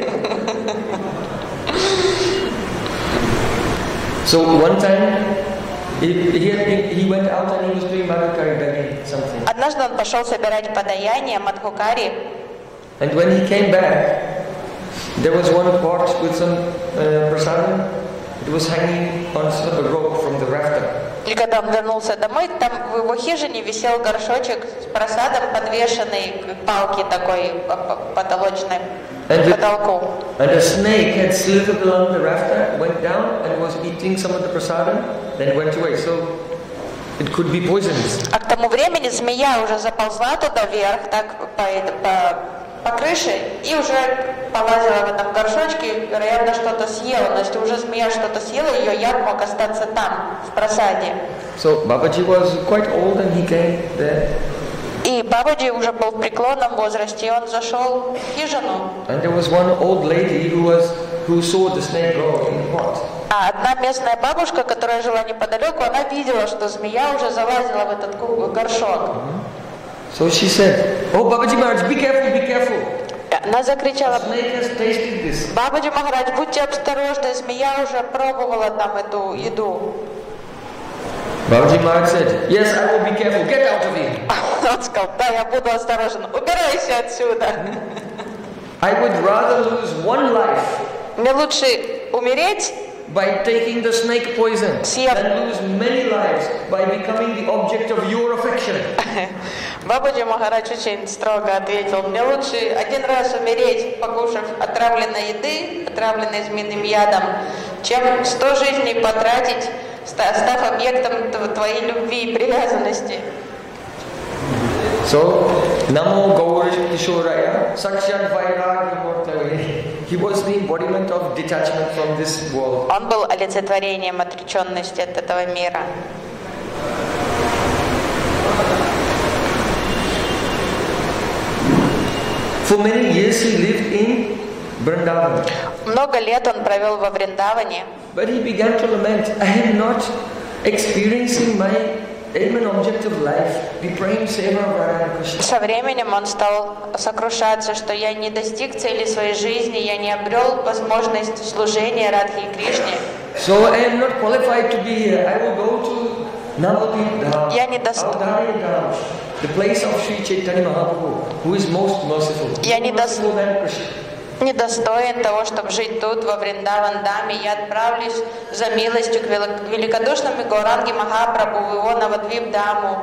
S1: So one time, he, he, had been, he went out and he was doing Madhukari begging something.
S2: Однажды он пошел собирать подаяние Мадхукари.
S1: And when he came back, there was one pot with some uh, prasadam. It was hanging on a rope from the rafter.
S2: И когда он вернулся домой, там в его хижине висел горшочек с просадом, подвешенный к палке такой потолочной, к потолку.
S1: And a snake had slithered along the rafter, went down and was eating some of the prasadam, then went away. So it could be poisonous.
S2: А к тому времени змея уже заползла туда вверх, так по, по, по крыше, и уже полазила в этом горшочке, вероятно, что-то съела. Но если уже змея что-то съела, ее яд мог остаться там, в просаде.
S1: So Babaji was quite old and he came there.
S2: И Бабаджи уже был в преклонном возрасте, и он зашел в хижину.
S1: And there was one old lady who was who saw the snake go in the pot.
S2: А одна местная бабушка, которая жила неподалеку, она видела, что змея уже залазила в этот горшок.
S1: Mm-hmm. So she said, "Oh, Babaji Maharaj, be careful, be careful."
S2: Она закричала:
S1: snake has tasted this.
S2: Бабаджи Махарадж, будьте осторожны, змея уже пробовала там эту еду.
S1: Babaji Maharaj said, yes, I will be careful, get out of here.
S2: Он сказал: да, я буду осторожен, убирайся отсюда.
S1: I would rather lose one life
S2: Мне лучше умереть,
S1: by taking the snake poison
S2: съев
S1: than lose many lives by becoming the object of your affection.
S2: Бабаджи Махарадж очень строго ответил: мне лучше один раз умереть, покушав отравленной еды, отравленной змеиным ядом, чем сто жизней потратить, став объектом твоей любви и привязанности.
S1: So, Namo Gaur Kishoraya, Sakshat Vairagya Mortale. He was the embodiment of detachment from this world.
S2: Он был олицетворением отреченности от этого мира.
S1: For many years he lived in Vrindavan.
S2: Много лет он провел во Вриндаване.
S1: But he began to lament, I am not experiencing my aim and object of life, the praying seva of Radha Krishna.
S2: Со временем он стал сокрушаться, что я не достиг цели своей жизни, я не обрел возможность служения Радхе и Кришне.
S1: So I am not qualified to be here. I will go to Navadvip Dham,
S2: Я не дос...
S1: Avdari Dham, the place of Sri Chaitanya Mahaprabhu, who is most merciful.
S2: Я не дос...
S1: Merciful than Krishna.
S2: недостоин того, чтобы жить тут, во Вриндаван-даме. Я отправлюсь за милостью к великодушному Гауранге Махапрабху в его Навадвип-даму,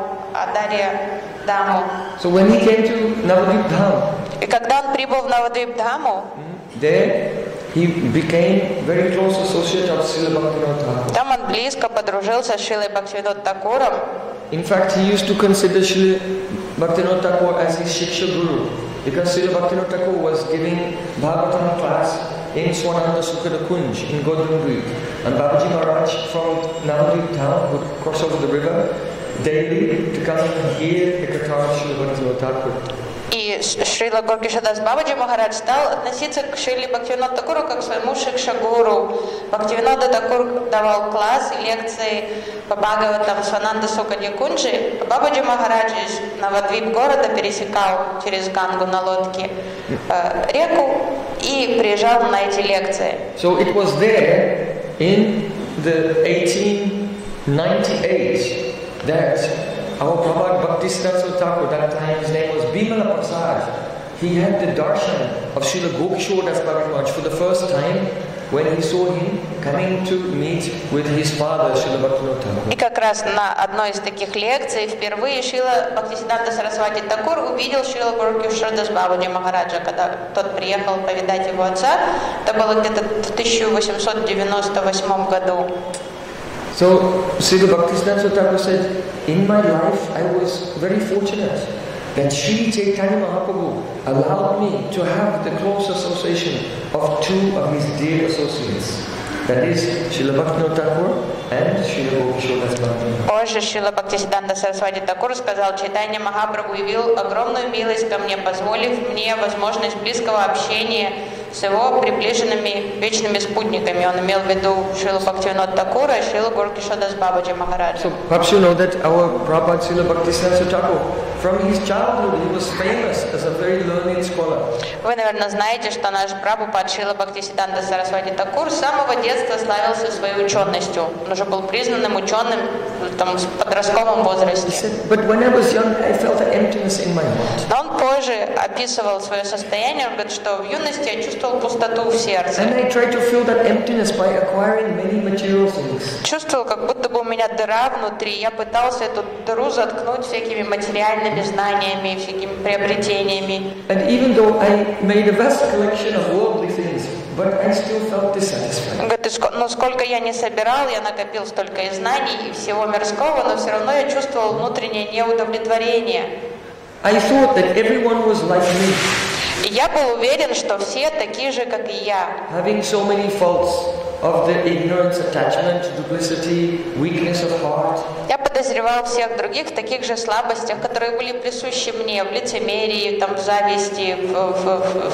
S2: Адарья-даму.
S1: So when he came to Navadvip Dham,
S2: И когда он прибыл в Навадвип-даму,
S1: there he became very close associate of Srila Bhaktivinoda Thakur.
S2: там он близко подружился с Шрилой Бхактивинод Такуром.
S1: In fact, he used to consider Srila Bhaktivinoda Thakur as his Shiksha Guru, because Srila Bhaktivinoda Thakur was giving Bhagavatam class in Swananda Sukhada Kunj in Godrundri. And Babaji Maharaj from Navadvip town would cross over the river daily to come and hear the Katha of Srila Bhaktivinoda Thakur.
S2: И Шрила Горкишадас Бабаджи Махарадж стал относиться к Шриле Бхактивинода Такуру как к своему Шикша-гуру. Бхактивинода Такур давал класс и лекции по Бхагаватам Свананда Сукади Кунджи. Бабаджи Махарадж из Навадвип города пересекал через Гангу на лодке э, реку и приезжал на эти лекции.
S1: So it was there in the eighteen ninety-eight that our Prabhupada Bhaktisiddhanta Thakur, that time his name was Bimala Prasad, he had the darshan of Srila Gokishore Das Bhagavad Maharaj for the first time when he saw him coming to meet with his father, Srila Bhaktivinoda Thakur.
S2: И как раз на одной из таких лекций впервые Шрила Бхактисиддханта Сарасвати Такур увидел Шрила Горкишора Дас Бабаджи Махараджа, когда тот приехал повидать его отца. Это было где-то в тысяча восемьсот девяносто восьмом году.
S1: So, Srila Bhaktisiddhanta Thakur said, in my life I was very fortunate that Sri Chaitanya Mahaprabhu allowed me to have the close association of two of his dear associates. That is Srila Bhaktivinoda Thakur and Srila Gokishore Das Bhagavad.
S2: Позже Шрила Бхактисиддханта Сарасвати Такур сказал: Чайтанья Махапрабху явил огромную милость ко мне, позволив мне возможность близкого общения с его приближенными вечными спутниками. Он имел в виду Шрилу Бхактивинода Такура и Шрилу Горкишора Дас Бабаджи Махараджа.
S1: So perhaps you know that our Prabhupada Srila Bhaktisiddhanta Thakur, from his childhood he was famous as a very learned scholar.
S2: Вы, наверное, знаете, что наш Прабхупад Шрила Бхактисиддханта Сарасвати Такур с самого детства славился своей ученостью. Он уже был признанным ученым там, в подростковом возрасте.
S1: He said, but when I was young, I felt an emptiness in my heart.
S2: Но он позже описывал свое состояние. Он говорит, что в юности я чувствовал пустоту в сердце.
S1: And I tried to fill that emptiness by acquiring many material things.
S2: Чувствовал, как будто бы у меня дыра внутри. Я пытался эту дыру заткнуть всякими материальными знаниями, всякими приобретениями.
S1: And even though I made a vast collection of worldly things, but I still felt dissatisfied.
S2: Он говорит, ну сколько я не собирал, я накопил столько и знаний, и всего мирского, но все равно я чувствовал внутреннее неудовлетворение.
S1: I thought that everyone was like me.
S2: И я был уверен, что все такие же, как и я.
S1: Having so many faults of the ignorance, attachment, duplicity, weakness of heart.
S2: Я подозревал всех других в таких же слабостях, которые были присущи мне, в лицемерии, там, в зависти, в, в, в,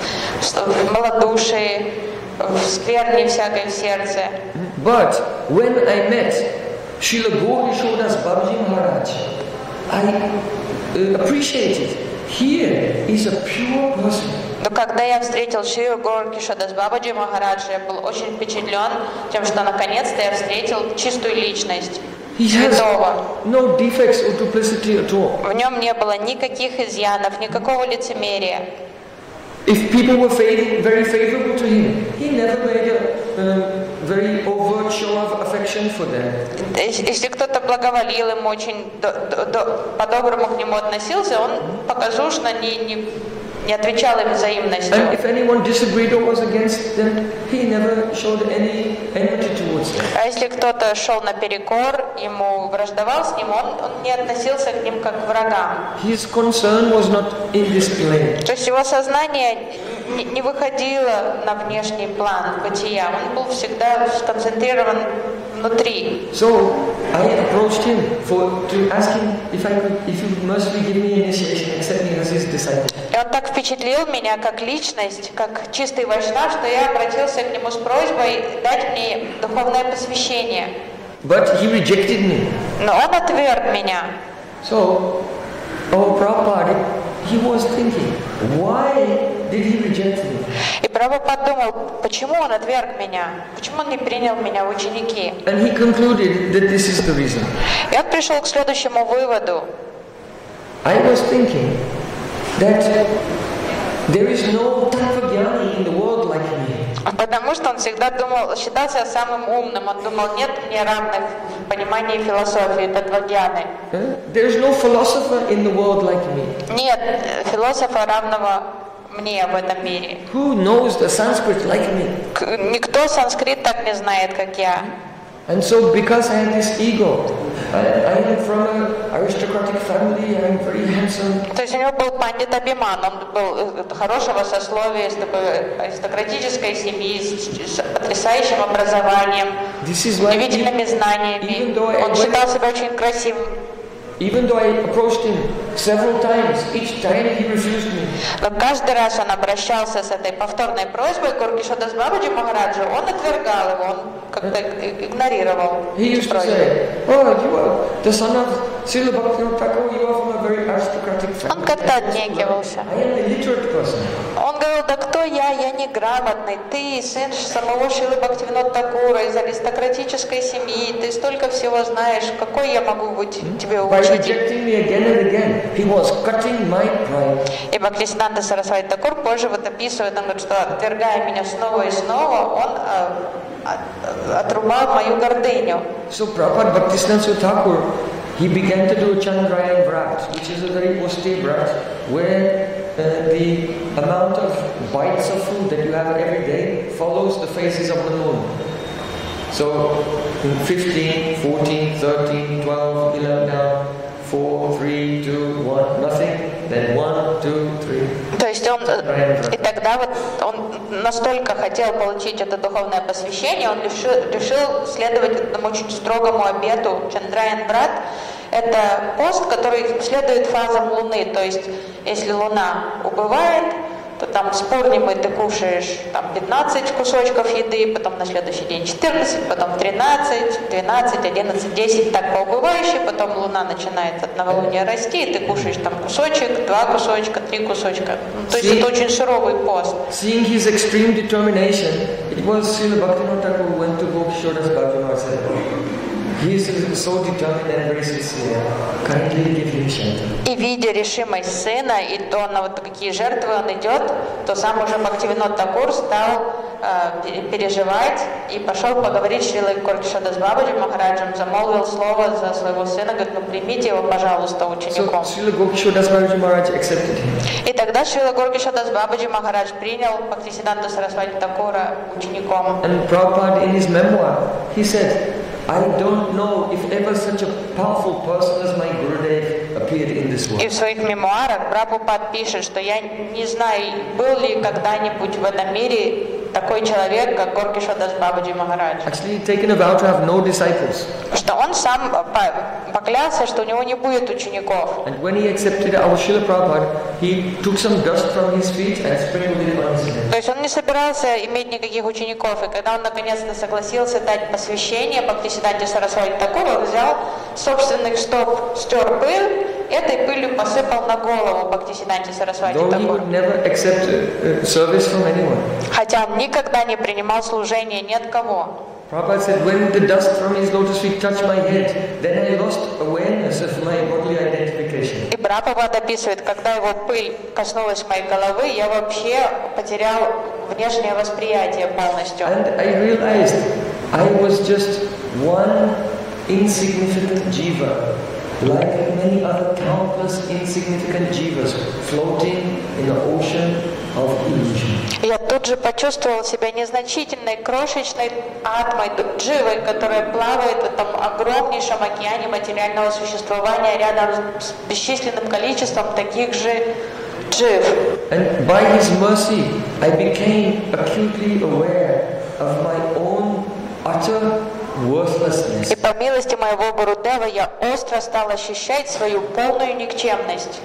S2: в, в малодушии, в скверне всякой в сердце.
S1: But when I met Srila Gokishore Das Bhagavad Maharaj, I uh, appreciated here is a pure person
S2: Но когда я встретил Шри Горкишодас Бабаджи Махараджа, я был очень впечатлен тем, что наконец-то я встретил чистую личность.
S1: He has no defects or duplicity at all.
S2: В нем не было никаких изъянов, никакого лицемерия.
S1: If people were fav- very favorable to him, he never made a uh, very overt show of affection for them.
S2: Если кто-то благоволил ему, очень до, до, до, по-доброму к нему относился, он показушно не, не, не отвечал им взаимностью.
S1: And if anyone disagreed or was against them, he never showed any enmity towards them.
S2: А если кто-то шел наперекор, ему враждовал с ним, он, он не относился к ним как к врагам.
S1: His concern was not in display.
S2: То есть его сознание не, не выходило на внешний план бытия, он был всегда сконцентрирован внутри.
S1: So I approached him for to ask him if I could, if he would mercifully give me initiation, accept me as his disciple.
S2: И он так впечатлил меня как личность, как чистый вайшнав, что я обратился к нему с просьбой дать мне духовное посвящение.
S1: But he rejected me.
S2: Но он отверг меня.
S1: So our Prabhupada, he was thinking, why did he reject me?
S2: И Прабхупад подумал, почему он отверг меня, почему он не принял меня в ученики.
S1: And he concluded that this is the reason.
S2: И он пришел к следующему выводу.
S1: I was thinking that there is no Tattvagyani in the world like me.
S2: Потому что он всегда думал, считался самым умным. Он думал, нет мне равных в понимании философии Татвагьяны.
S1: There is no philosopher in the world like me.
S2: Нет философа равного мне в этом мире.
S1: Who knows the Sanskrit like me?
S2: Никто санскрит так не знает, как я.
S1: And so, because I had this ego, I, I am from an aristocratic family, I am very handsome.
S2: То есть у него был пандит Абхиман, он был хорошего сословия, из такой аристократической семьи, с потрясающим образованием, удивительными знаниями. Он считал себя очень красивым.
S1: Even though I approached him several times, each time he refused me.
S2: Но каждый раз он обращался с этой повторной просьбой к Горкишодас Бабаджи Махараджу, он отвергал его, он как-то игнорировал эти просьбы.
S1: Oh, you are the son of Srila Bhaktivinoda Thakur, you are from a very aristocratic family.
S2: Он как-то отнекивался.
S1: I am a literate person.
S2: Он говорил, да кто я, я неграмотный, ты сын самого Шрилы Бхактивинода Такура из аристократической семьи, ты столько всего знаешь, какой я могу быть тебе учителем? И Бхактисиданта Сарасвати Такур позже вот описывает, он говорит, что отвергая меня снова и снова, он а, отрубал мою гордыню.
S1: So Prabhupada Bhaktisiddhanta Thakur, he began to do a Chandrayana Vrat, which is a very austere vrat, where uh, the amount of bites of food that you have every day follows the phases of the moon. So fifteen, fourteen, thirteen, twelve, eleven down, four, three, two, one, nothing, then one, two, three.
S2: То есть он, и тогда вот он настолько хотел получить это духовное посвящение, он решил, решил следовать этому очень строгому обету Чандраян Брат. Это пост, который следует фазам Луны, то есть если Луна убывает, то там с Пурнимой ты кушаешь там пятнадцать кусочков еды, потом на следующий день четырнадцать, потом тринадцать, двенадцать, одиннадцать, десять, так по убывающей, потом Луна начинает от новолуния расти, и ты кушаешь там кусочек, два кусочка, три кусочка. Ну, то есть это очень суровый пост.
S1: Seeing his extreme determination, it was Srila Bhaktivinoda Thakur who went to Gokishodas Bhaktivinoda and said, he is so determined and very sincere. Kindly give him shelter.
S2: И видя решимость сына, и то, на вот какие жертвы он идет, то сам уже Бхактивинод Такур стал э, переживать и пошел поговорить с Шрилой Горкишодас Бабаджи Махараджем, замолвил слово за своего сына, говорит, ну примите его, пожалуйста, учеником.
S1: So, Srila Gorkishodas Bабаджи Maharaj accepted him.
S2: И тогда Шрила Горкишодас Бабаджи Махарадж принял Бхактисидданту Сарасвати Такура учеником.
S1: And Prabhupada in his memoir, he said, I don't know if ever such a powerful person as my Gurudev appeared in this world.
S2: И в своих мемуарах Прабхупад пишет, что я не знаю, был ли когда-нибудь в этом мире такой человек, как Горкишодас Бабаджи Махарадж.
S1: Actually taken a vow to have no disciples.
S2: Что он сам поклялся, что у него не будет учеников.
S1: And when he accepted our Srila Prabhupada, he took some dust from his feet and sprinkled it on his head.
S2: То есть он не собирался иметь никаких учеников, и когда он наконец-то согласился дать посвящение Бхактисидданте Сарасвати Такуру, он взял собственных стоп, стер пыль этой пылью посыпал на голову Бхактисиданте Сарасвати
S1: Though he
S2: Такуру.
S1: would never accept uh, uh, service from anyone.
S2: Хотя он никогда не принимал служения ни от кого.
S1: Prabhupada said, when the dust from his lotus feet touched my head, then I lost awareness of my bodily identification.
S2: И Прабхупада описывает, когда его пыль коснулась моей головы, я вообще потерял внешнее восприятие полностью.
S1: And I realized I was just one insignificant jiva, like many other countless insignificant jivas floating in the ocean of illusion.
S2: Я тут же почувствовал себя незначительной, крошечной атмой, дживой, которая плавает в этом огромнейшем океане материального существования рядом с бесчисленным количеством таких же джив.
S1: And by His mercy, I became acutely aware of my own utter worthlessness.
S2: И по милости моего Гурудева я остро стал ощущать свою полную никчемность.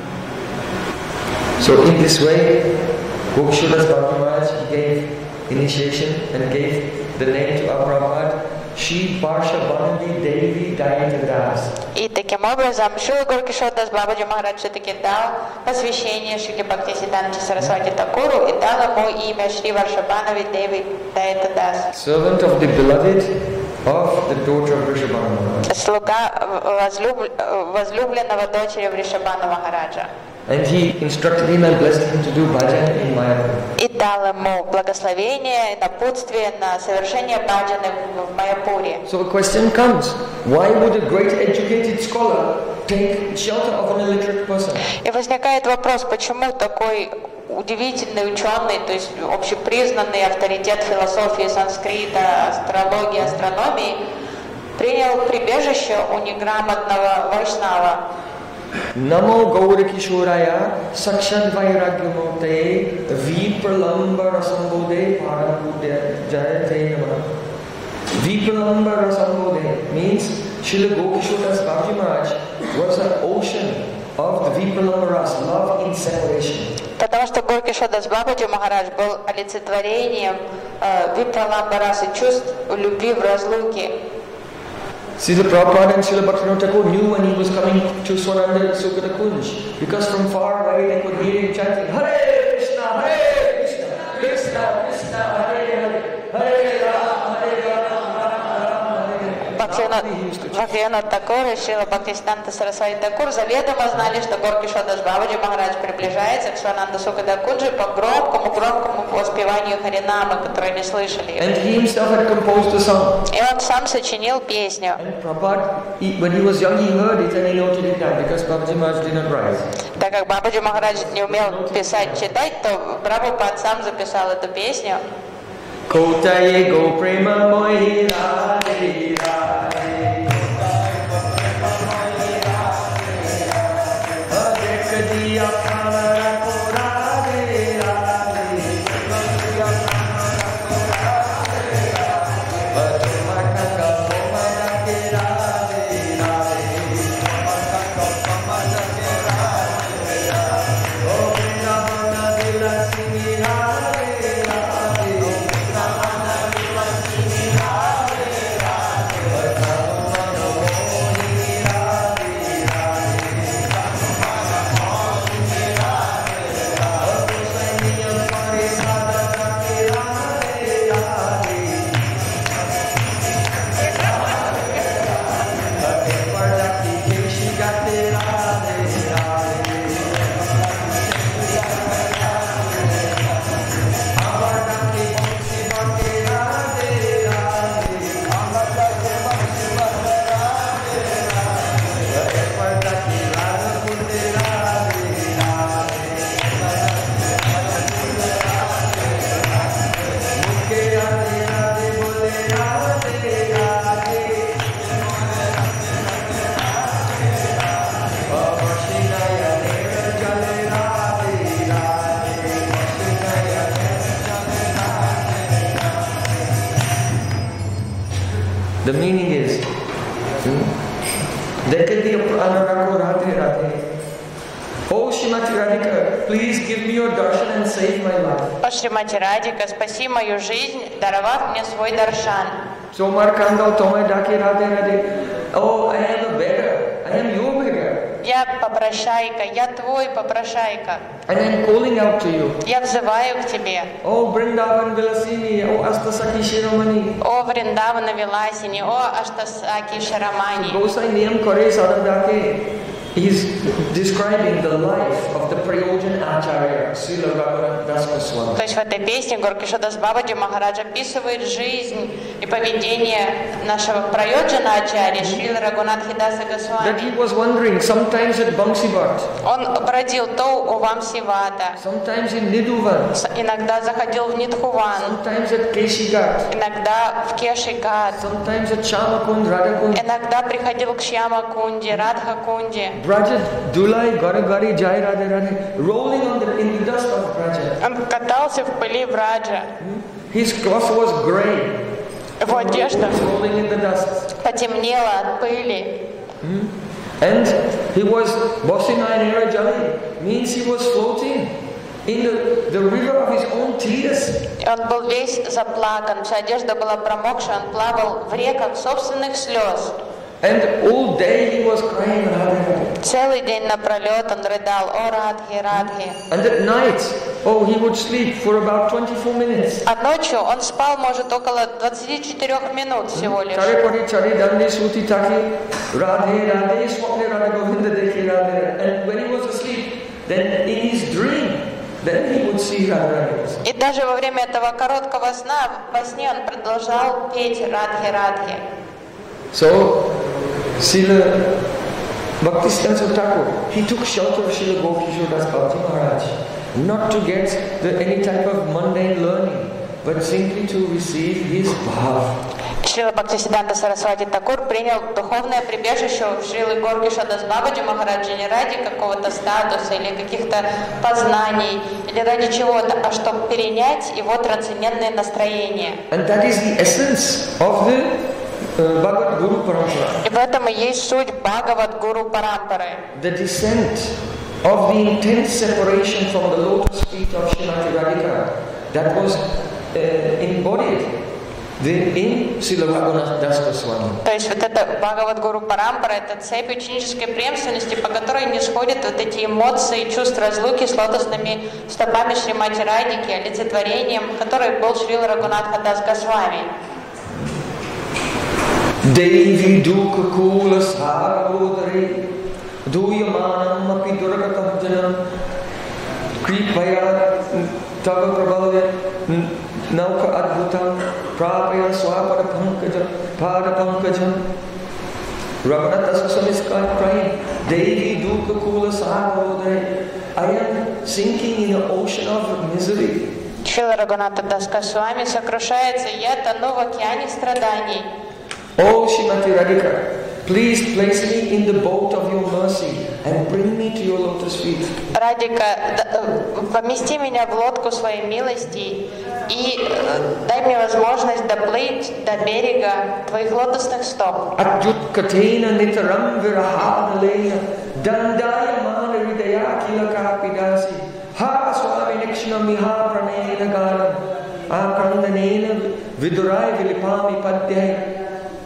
S1: So in this way, Gokshudas Bhakti Maharaj gave initiation and gave the name to our Prabhupada, Shri Parsha Banandi Devi Dayita Das.
S2: И таким образом Шрила Горкишодас Бабаджи Махарадж все-таки дал посвящение Шри Бхактисиданте Сарасвати Такуру и дал ему имя Шри Варшабханави Деви Дайта Дас.
S1: Servant of the beloved of the daughter of Vrishabhanu Maharaj.
S2: Слуга возлюб... возлюбленного дочери Вришабхана Махараджа.
S1: And he instructed him and blessed him to do bhajan in Mayapur.
S2: И дал ему благословение, напутствие на совершение баджаны в Майяпуре.
S1: So the question comes, why would a great educated scholar take shelter of an illiterate person?
S2: И возникает вопрос, почему такой удивительный ученый, то есть общепризнанный авторитет философии санскрита, астрологии, астрономии, принял прибежище у неграмотного вайшнава.
S1: Namo Gaura Kishoraya Sakshat Vairagyamurte Vipralamba Rasambode Parabuddha Jayate Namah. Vipralamba Rasambode means Srila Gokishodas Bhakti Maharaj was an ocean of the Vipralamba Ras, love in separation.
S2: Потому что Горкишодас Бабаджи Махарадж был олицетворением э, Випраламба расы, чувств любви в разлуке.
S1: Srila Prabhupada and Srila Bhaktivinoda Thakur knew when he was coming to Swananda Sukata Kunj, because from far away they could hear him chanting Hare Krishna, Hare Krishna, Krishna Krishna, Hare Hare, Hare Rama, Hare Rama.
S2: Бхактивинода Такур и Шрила Бхактисиданта Сарасвати Такур заведомо знали, что Горкишодас Бабаджи Махарадж приближается к Свананда Суката Кунджи по громкому-громкому воспеванию Харинамы, которые не слышали.
S1: And he himself had composed a song.
S2: И он сам сочинил песню.
S1: And Prabhupada, he, when he was young, he heard it and he noted it down because Babaji Maharaj did not write.
S2: Так как Бабаджи Махарадж не умел писать, читать, то Прабхупад сам записал эту песню.
S1: Kotaye go prema moi radhe radhe. The meaning is, hmm, there can be a Anurako Radhe Radhe. Oh Shrimati Radhika, please give me your darshan and save my life.
S2: О Шримати Радика, спаси мою жизнь, даровав мне свой даршан.
S1: So Markanda Tomai Daki Radhe Radhe. Oh, I am a beggar. I am your beggar.
S2: Я попрошайка, я твой попрошайка.
S1: And I'm calling out to you.
S2: Я взываю к тебе.
S1: Oh Vrindavan Vilasini, oh Astasaki Shiromani.
S2: О Вриндавана Виласини, о Аштасаки Шарамани.
S1: Gosai Niyam Kore Sadadake. He's describing the life of the Prayojan Acharya, Srila Raghunath Das Goswami.
S2: То есть в этой песне Горкишодас Бабаджи Махарадж описывает жизнь и поведение нашего Прайоджана Ачарьи Шрила Рагунатхи Даса
S1: That
S2: Госвами.
S1: he was wandering sometimes at Bangsibat,
S2: Он бродил то у Вамсивата,
S1: sometimes in Niduvan,
S2: с- иногда заходил в Нидхуван,
S1: sometimes at Keshigat,
S2: иногда в Кешигат,
S1: sometimes at Shamakund, Radhakund.
S2: иногда приходил к Шьяма-кунде, Радха-кунде.
S1: Braja Dulai Gari Gari Jai Radhe Radhe, rolling on the, in the dust of Braja.
S2: Он катался в пыли Браджа.
S1: His cloth was grey,
S2: Его одежда
S1: rolling in the dust.
S2: потемнела от пыли.
S1: And he was Bosina and Erajali, means he was floating in the, the river of his own tears.
S2: И он был весь заплакан, вся одежда была промокшая, он плавал в реках собственных слез.
S1: And all day he was crying, Radhe Radhe.
S2: Целый день напролет он рыдал: «О Радхи, Радхи».
S1: And at night, oh, he would sleep for about twenty-four minutes.
S2: А ночью он спал, может, около двадцати четырёх минут всего лишь.
S1: Chare pari chari dandi suti taki, Radhe Radhe swapne Radha Govinda dekhi Radhe. And when he was asleep, then in his dream, then he would see Radha Radhe.
S2: И даже во время этого короткого сна, во сне он продолжал петь Радхи, Радхи.
S1: So, Srila Bhaktisiddhanta Thakur, he took shelter of Srila Gopkishore Das Bhakti Maharaj, not to get the, any type of mundane learning, but simply to receive his bhav.
S2: Шрила Бхактисиддханта Сарасвати Такур принял духовное прибежище у Шрилы Горкишодас Бабаджи Махараджа не ради какого-то статуса или каких-то познаний, или ради чего-то, а чтобы перенять его трансцендентное настроение.
S1: And that is the essence of the uh, Bhagavad Guru Parampara.
S2: И в этом и есть суть Бхагават Гуру Парампары.
S1: The descent of the intense separation from the lotus feet of Srimati Radhika that was uh, embodied in Srila Raghunath Das Goswami.
S2: То есть вот это Бхагават Гуру Парампара, это цепь ученической преемственности, по которой не сходят вот эти эмоции, чувства разлуки с лотосными стопами Шримати Радхики, олицетворением, который был Шрила Рагунатха Дас Госвами.
S1: Devi Dukha Kula Sarodare Duyamanam Api Duragatam Janam Kripaya Tava Prabhavya Nauka Adbhutam Prapaya Swapada Pankajam Pada Pankajam Raghunath Das Goswami is crying, Devi Dukha Kula Sarodare, I am sinking in an ocean of misery.
S2: Шрила Рагунатха Дас Госвами сокрушается: «Я тону в океане страданий».
S1: Oh Srimati Radhika, please place me in the boat of your mercy and bring me to your lotus feet.
S2: Радика, помести меня в лодку своей милости и дай мне возможность доплыть до берега твоих лотосных стоп.
S1: Adjut katena nitaram virahadaleya dandaya mana hridaya kilaka pidasi ha swami nikshna miha pranena ganam akrandanena vidurai vilipami padyaya.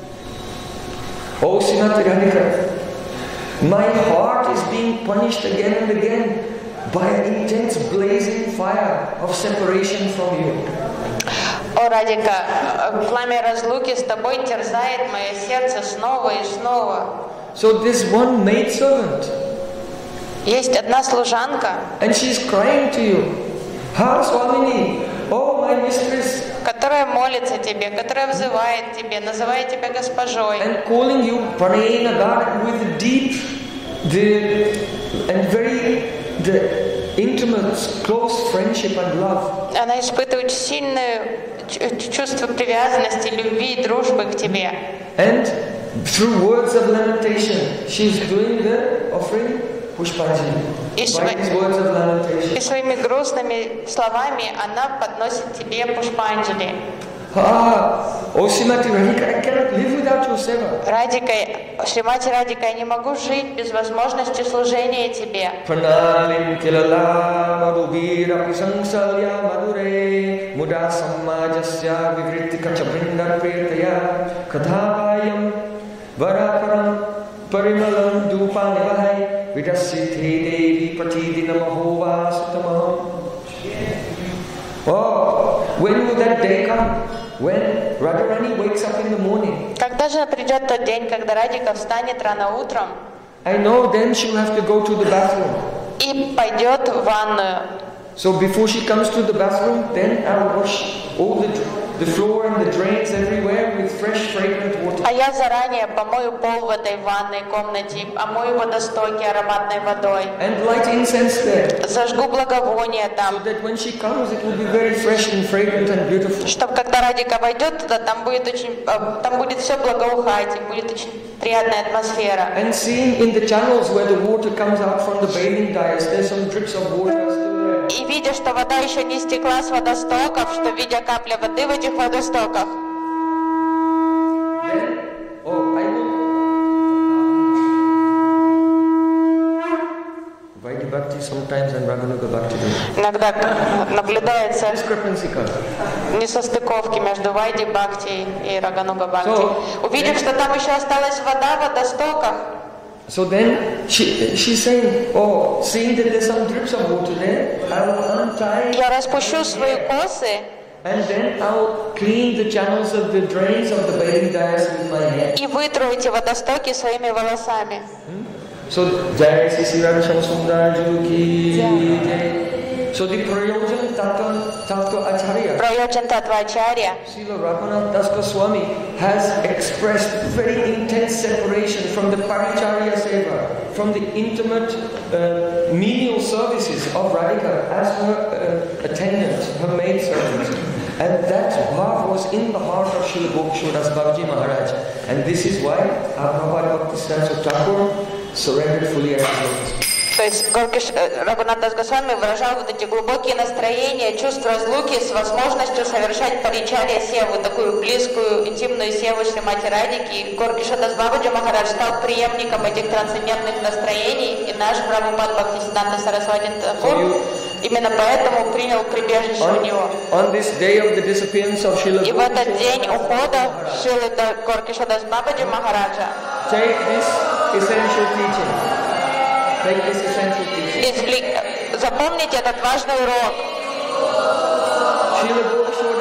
S1: Oh Srimati Radhika, my heart is being punished again and again by an intense blazing fire of separation from you.
S2: О, Радика, пламя разлуки с тобой терзает мое сердце снова и снова.
S1: So this one maidservant,
S2: Есть одна служанка,
S1: and she's crying to you, Ha Swamini, oh my mistress,
S2: которая молится тебе, которая взывает тебе, называет тебя госпожой.
S1: and calling you Pranayana God with deep the, and very the intimate, close friendship and love.
S2: Она испытывает сильное чу- чувство привязанности, любви и дружбы к тебе.
S1: And through words of lamentation, she's doing the offering Pushpanjali.
S2: И,
S1: By
S2: сво-
S1: these words of lamentation.
S2: и своими грустными словами она подносит тебе пушпанджали.
S1: Ah, oh Srimati Radhika, I cannot live without your seva.
S2: Радика, Шримати Радика, я не могу жить без возможности служения тебе.
S1: Pranalim kilala madhubira pisansalya madhure muda samajasya vivritika chabrinda priyataya kathavayam varakaram parimalam dupani vahai Vidasite Devi Pratidina Mahova Sutamaham. Oh, when will that day come? When Radharani wakes up in the morning.
S2: Когда же придет тот день, когда Радика встанет рано утром?
S1: I know then she'll have to go to the bathroom.
S2: И пойдет в ванную.
S1: So before she comes to the bathroom, then I'll wash all the the floor and the drains everywhere with fresh fragrant water.
S2: А я заранее помою пол в этой ванной комнате, омою водостоки ароматной водой.
S1: And light incense there.
S2: Зажгу благовоние там.
S1: So that when she comes, it will be very fresh and fragrant and beautiful.
S2: Чтобы когда Радика войдет туда, там будет очень, там будет все благоухать, и будет очень приятная атмосфера.
S1: And seeing in the channels where the water comes out from the bathing dais, there's some drips of water still there.
S2: И видя, что вода еще не стекла с водостоков, что видя капли воды в этих водостоках.
S1: Then, oh, I will. Vaidhi Bhakti sometimes and Raganuga Bhakti.
S2: Иногда наблюдается
S1: Discrepancy comes.
S2: несостыковки между Вайди Бхакти и Рагануга Бхакти.
S1: So,
S2: Увидев, что там еще осталась вода в водостоках,
S1: so then she she's saying, oh, seeing that there's some drips of water there, I will untie
S2: я распущу свои косы
S1: and then I'll clean the channels of the drains of the bathing dais with my hair.
S2: и вытру эти водостоки своими волосами.
S1: So Jai Sri Radha Shamsundar Ji Jai. So the Prayojan Tattva Tattva Acharya,
S2: Prayojan Tattvacharya,
S1: Srila Raghunath Das Goswami, has expressed very intense separation from the Paricharya Seva, from the intimate uh, menial services of Radhika as her uh, attendant, her maidservant. And that bhav was in the heart of Srila Gokishodas Bhakti Maharaj. And this is why Prabhupada Bhaktisiddhanta Thakur surrendered fully at his lotus.
S2: То есть Горкиш, Рагунат Дас Госвами выражал вот эти глубокие настроения, чувство разлуки с возможностью совершать паричарья севу, такую близкую, интимную севу Шримати Радики. И Горкиша Дас Бабаджи Махарадж стал преемником этих трансцендентных настроений, и наш Прабхупад Бхактисиддханта Сарасвати Тхакур именно поэтому принял прибежище у него.
S1: On this day of the disappearance of Srila
S2: И в этот день ухода Шрилы Горкиша Дас Бабаджи Махараджа
S1: take this essential teaching. Take this essential teaching.
S2: Извлек... запомните этот важный урок.
S1: Srila